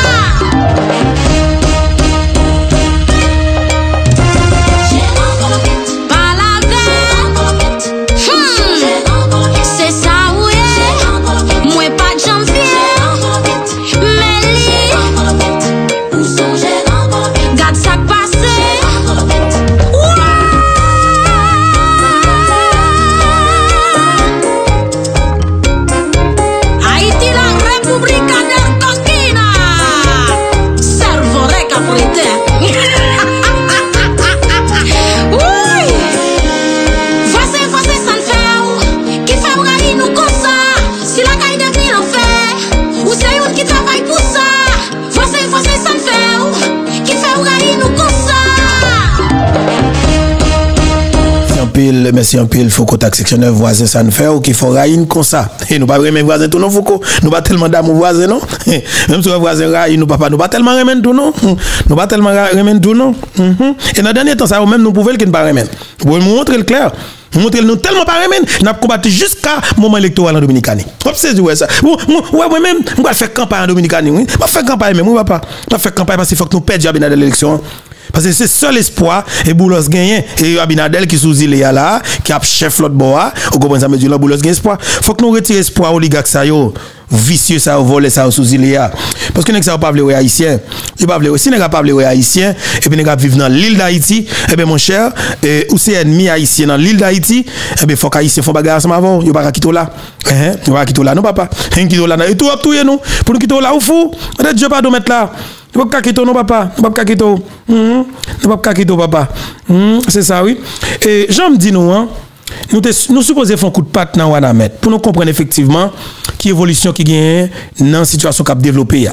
Merci un peu, il faut qu'on taxe section neuf voisin ça ne fait ou qu'il faut raïne comme ça. Et nous pas remettre voisin tout non faut nous pas tellement d'amour voisin non. Même si voisin raïne nous papa nous pas tellement remettre tout non. Nous pas tellement remettre tout non. Et dans le dernier temps ça même nous pouvons le pas remettre. Pour nous montrer le clair. Montrer nous tellement pas remettre, n'a combattu jusqu'à moment électoral en Dominicanie. Hop c'est ouais ça. Ouais moi même on va faire campagne en Dominicanie oui. On va faire campagne même papa. On va faire campagne parce qu'il faut que nous perdions dans l'élection. Parce que c'est seul espoir et Boulos gagne et Abinadel qui sous île là qui a chef l'autre bois au comprendre ça me dit là Boulos gagne espoir faut que nous retire espoir oligarque ça yo vicieux ça voler ça sous île là parce que nèg ça pas vle haïtien il pas vle si nèg pas vle haïtien et puis nèg vivre dans l'île d'Haïti et ben mon cher et ou c'est ennemi haïtien dans l'île d'Haïti et ben faut qu'haïtien font bagarre ensemble avant yo pas quitter là hein yo pas quitter là non papa hein quitter là et tout a tout nous pour nous quitter là ou fou Dieu pas nous mettre là. Nous pas quitter non papa, nous pas quitter. Nous pas quitter papa. C'est ça oui. Et Jean me dit nous hein, nous nous supposons faire un coup de patte dans Wanamet pour nous comprendre effectivement qui évolution qui gagne dans la situation qu'a développé.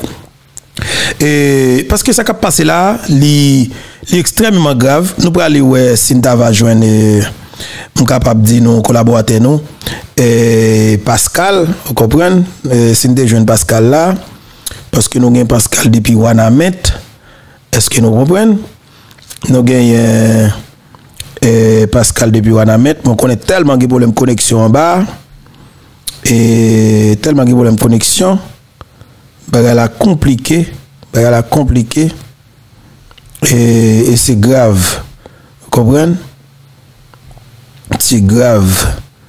Et parce que ça qui a passé là, li extrêmement grave. Nous pour aller ouais Sinta va joindre nous capable dire nous collaborateur nous et Pascal, vous comprenez? Sinta joindre Pascal là. Parce que nous avons Pascal depuis Wanamet. Est-ce que nous comprenons? Nous avons euh, Pascal depuis Wanamet. On connaît tellement de problèmes de connexion en bas. Et tellement de problèmes de connexion. Elle a compliqué. Elle a compliqué. Et, et c'est grave. Vous comprenez? C'est grave.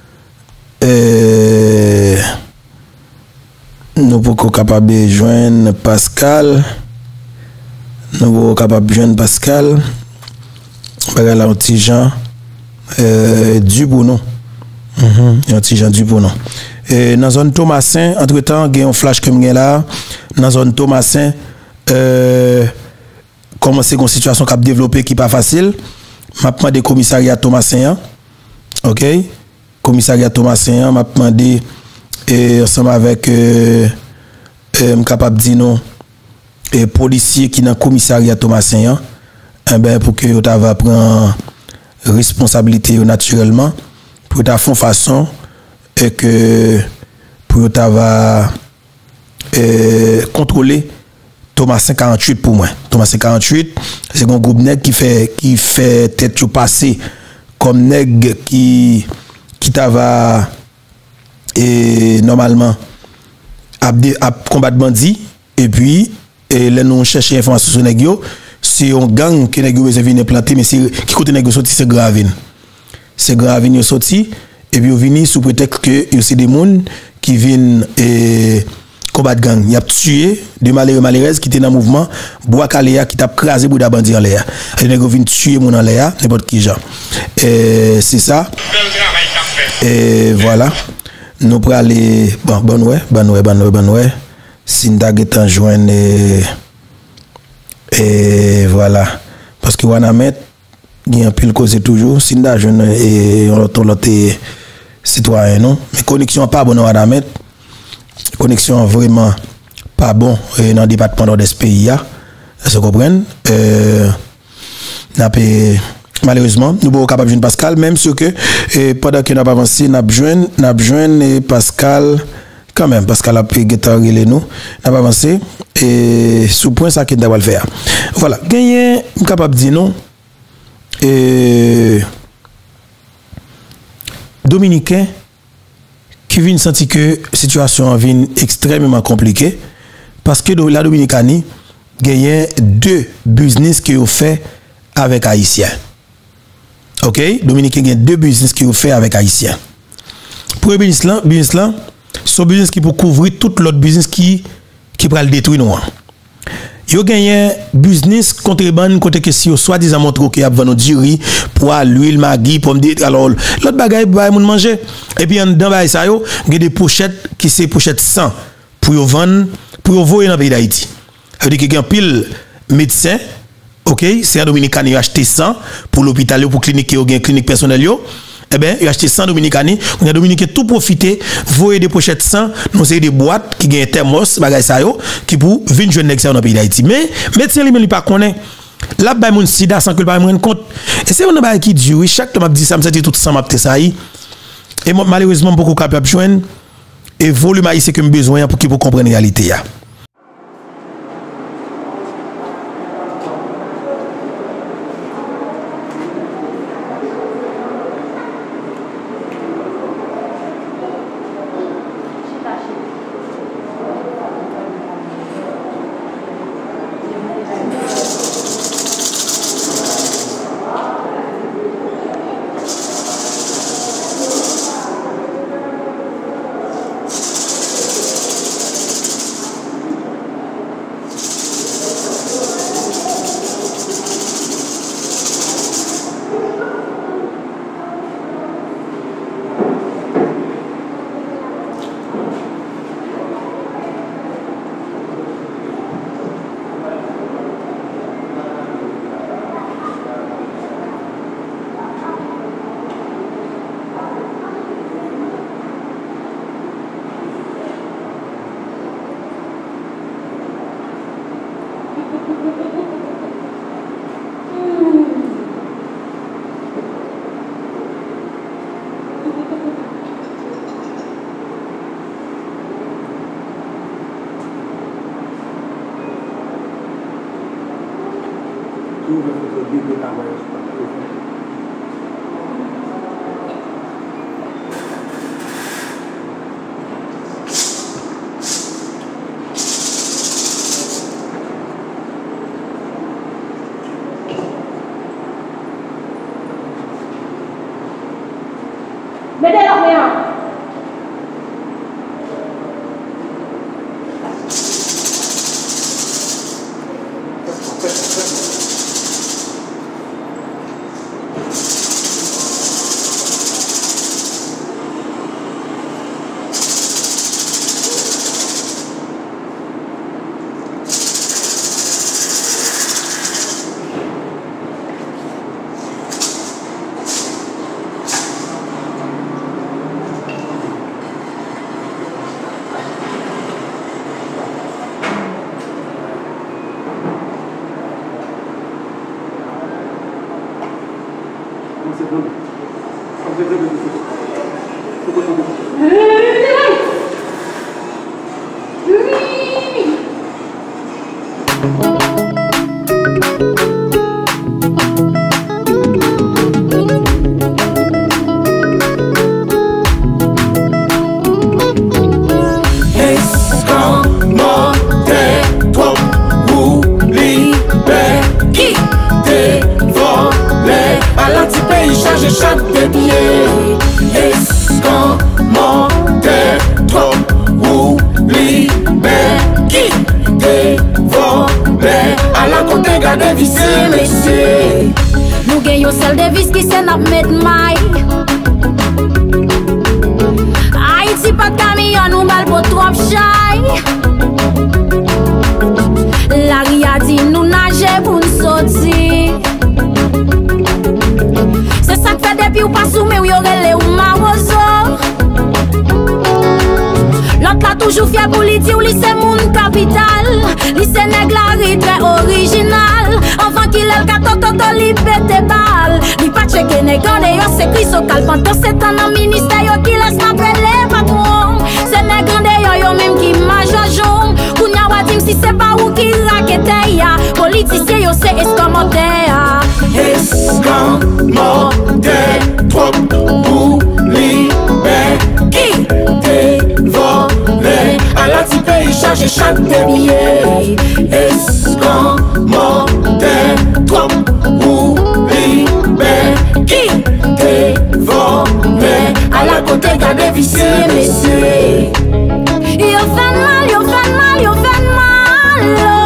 Euh, nous sommes capables de joindre Pascal. Nous sommes capables de joindre Pascal. Baga là un petit Jean euh, Dubounon. Mhm, un petit Jean Dubounon. Et dans zone Thomasin, entre-temps, il y a un flash comme là. Dans zone Thomasin, euh, comment c'est une situation qui a développé qui n'est pas facile. M'a demandé commissariat Thomasin. OK? Commissariat Thomasin, m'a demandé et ensemble avec euh, euh, capable de dire non et policier qui dans commissariat Thomasin eh ben pour que tu va prendre responsabilité naturellement pour ta fond façon et que pour ta va euh, contrôler Thomasin quarante-huit pour moi. Thomasin quarante-huit c'est un groupe nèg qui fait qui fait tête passer comme nèg qui qui ta va et normalement à combattre bandit et puis et là nous chercher information sur nèg yo c'est un gang que nèg yo vient planter mais c'est qui côté nèg sorti c'est Gravine c'est Gravine yo sorti et puis yo vini sous prétexte que yo c'est des monde qui viennent et combattre gang y a tué de malheureux malheureuses qui étaient dans mouvement bois caléa qui t'a crasé bouda bandit en l'air et nèg yo vinn tuer mon en l'air n'importe qui genre et c'est ça et voilà. Nous pour aller bon bon ouais bon ouais bon ouais bon ouais Sinda est en joindre et, et voilà parce que Wanamet il y a un pile cause toujours Sinda jeune et on l'autre l'autre citoyen non mais connexion pas bon Wanamet connexion vraiment pas bon dans le département de ce pays là vous comprenez euh malheureusement nous sommes capables de joindre Pascal même si que et pendant que nous avons avancé nous avons joindre nous avons joindre Pascal quand même Pascal a pris guitare les nous nous avons avancé et sous point ça qu'il doit le faire voilà gagner capable de dire non et Dominicains qui viennent sentir que la situation est extrêmement compliquée parce que la Dominicanie gagne deux business qui ont fait avec Haïtiens. OK? Dominicains gagne deux business qui ont fait avec Haïtiens. Pour le business là, business là, c'est un business qui peut couvrir tout l'autre business qui qui va le détruire nous. Yo gagné business contrebande côté que si yo soi-disant montre que y a vendre du poids, l'huile, maggi, pomme de terre alors l'autre bagaille ba moun manger et puis dans bail ça yo gè des pochettes qui c'est pochette cent pour yo vendre pour yo voyer dans pays d'Haïti. Ça veut dire que y a pile médecin OK, c'est à Dominicain yo acheté cent pour l'hôpital pour clinique yo gain clinique personnelle yo. Eh bien, il a acheté cent Dominicains. On a Dominicains tout profiter, voyer des pochettes cent, nous c'est des boîtes qui gagnent thermos, bagay sa yo, qui pour vingt jeunes nèg dans le pays d'Haïti. Mais médecin lui même pas connaît. Là ba moun sida sans que pas me rendre compte. Et c'est un bagay qui dit oui, chaque temps m'a dit ça, me dit tout ça m'a ça yi. Et malheureusement beaucoup capable joindre et volume haïtien que me besoin pour qu'il pour comprendre la réalité ya. Nous gagnons celle de vis qui s'en a met maille. Haïti pas de camion, nous mal pour trop shy. La ria dit nous nager pour nous sortir. C'est ça que fait depuis ou pas soumis ou yorele ou marozo. L'autre là toujours fier pour lui dire ou lui c'est mon capital. Lui c'est nèg la ri très original. Enfant qu'il est le caton toto li pète balle. Lui pas checker nèg en dehors c'est Chris au calpanto. C'est un ministère yo qui laisse m'appeler patron. C'est nèg en dehors yo même qui m'a jojon. Kounya wadim si c'est pas ou qui raquette ya. Politicien yo c'est escamoté ya. Escamoté trop ou li chante billet. Escamoté, trop ou libé. Qui te volé à la côté garde vicieux, messieurs. Yo fait mal, yo fait mal, yo fait mal.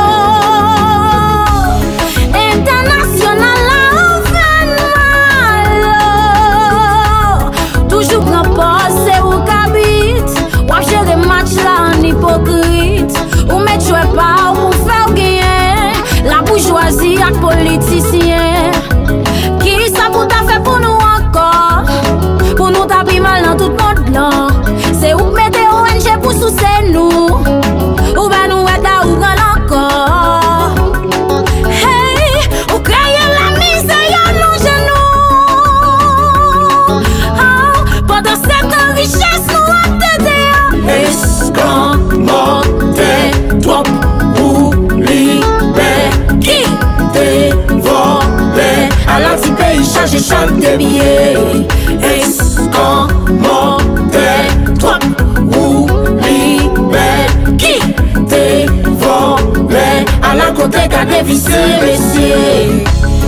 International, yo fait mal. Toujours grand poste, c'est où qu'habite. Ou gérer match là en hypocrite. Ou mettre jouer pas ou faire gagner. La bourgeoisie ak politicien. Qui ça pour t'a fait pour nous encore? Pour nous taper mal dans tout notre blanc. C'est où mettez O N G pour soucier nous. Ou ben nous aider ou grand encore. Hey, ou créer la misère nos genoux. Oh, pendant cette richesse nous a t'aider. Escamoté, trop ou libé. Qui te volé à la petite pays chargé chante billet. Escamoté, trop ou libé. Qui te volé à la côté garde vicieux, messieurs.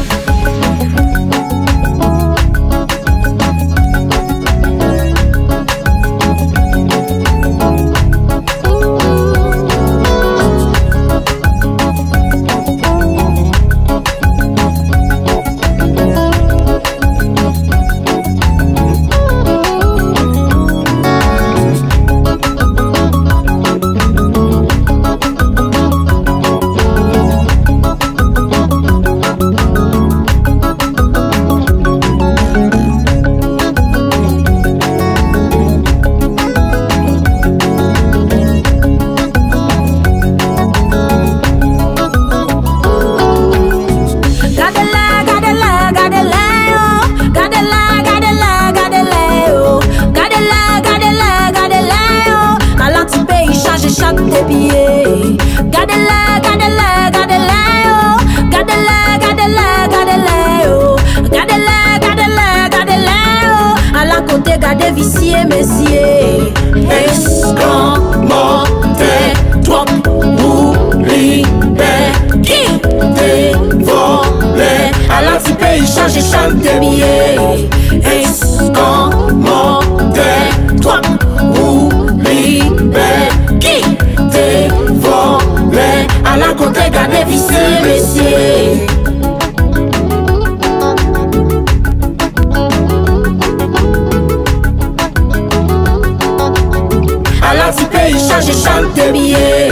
Vicieux, messieurs. Escamoté, trop ou libé. Qui te volé à la petite pays chargé chante billet. Escamoté, trop ou libé. Qui te volé à la côté garde vicieux, messieurs. À la petite pays chargé chante billet.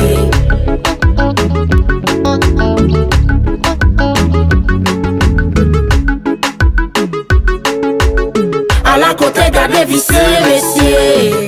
À la côté garde vicieux, messieurs.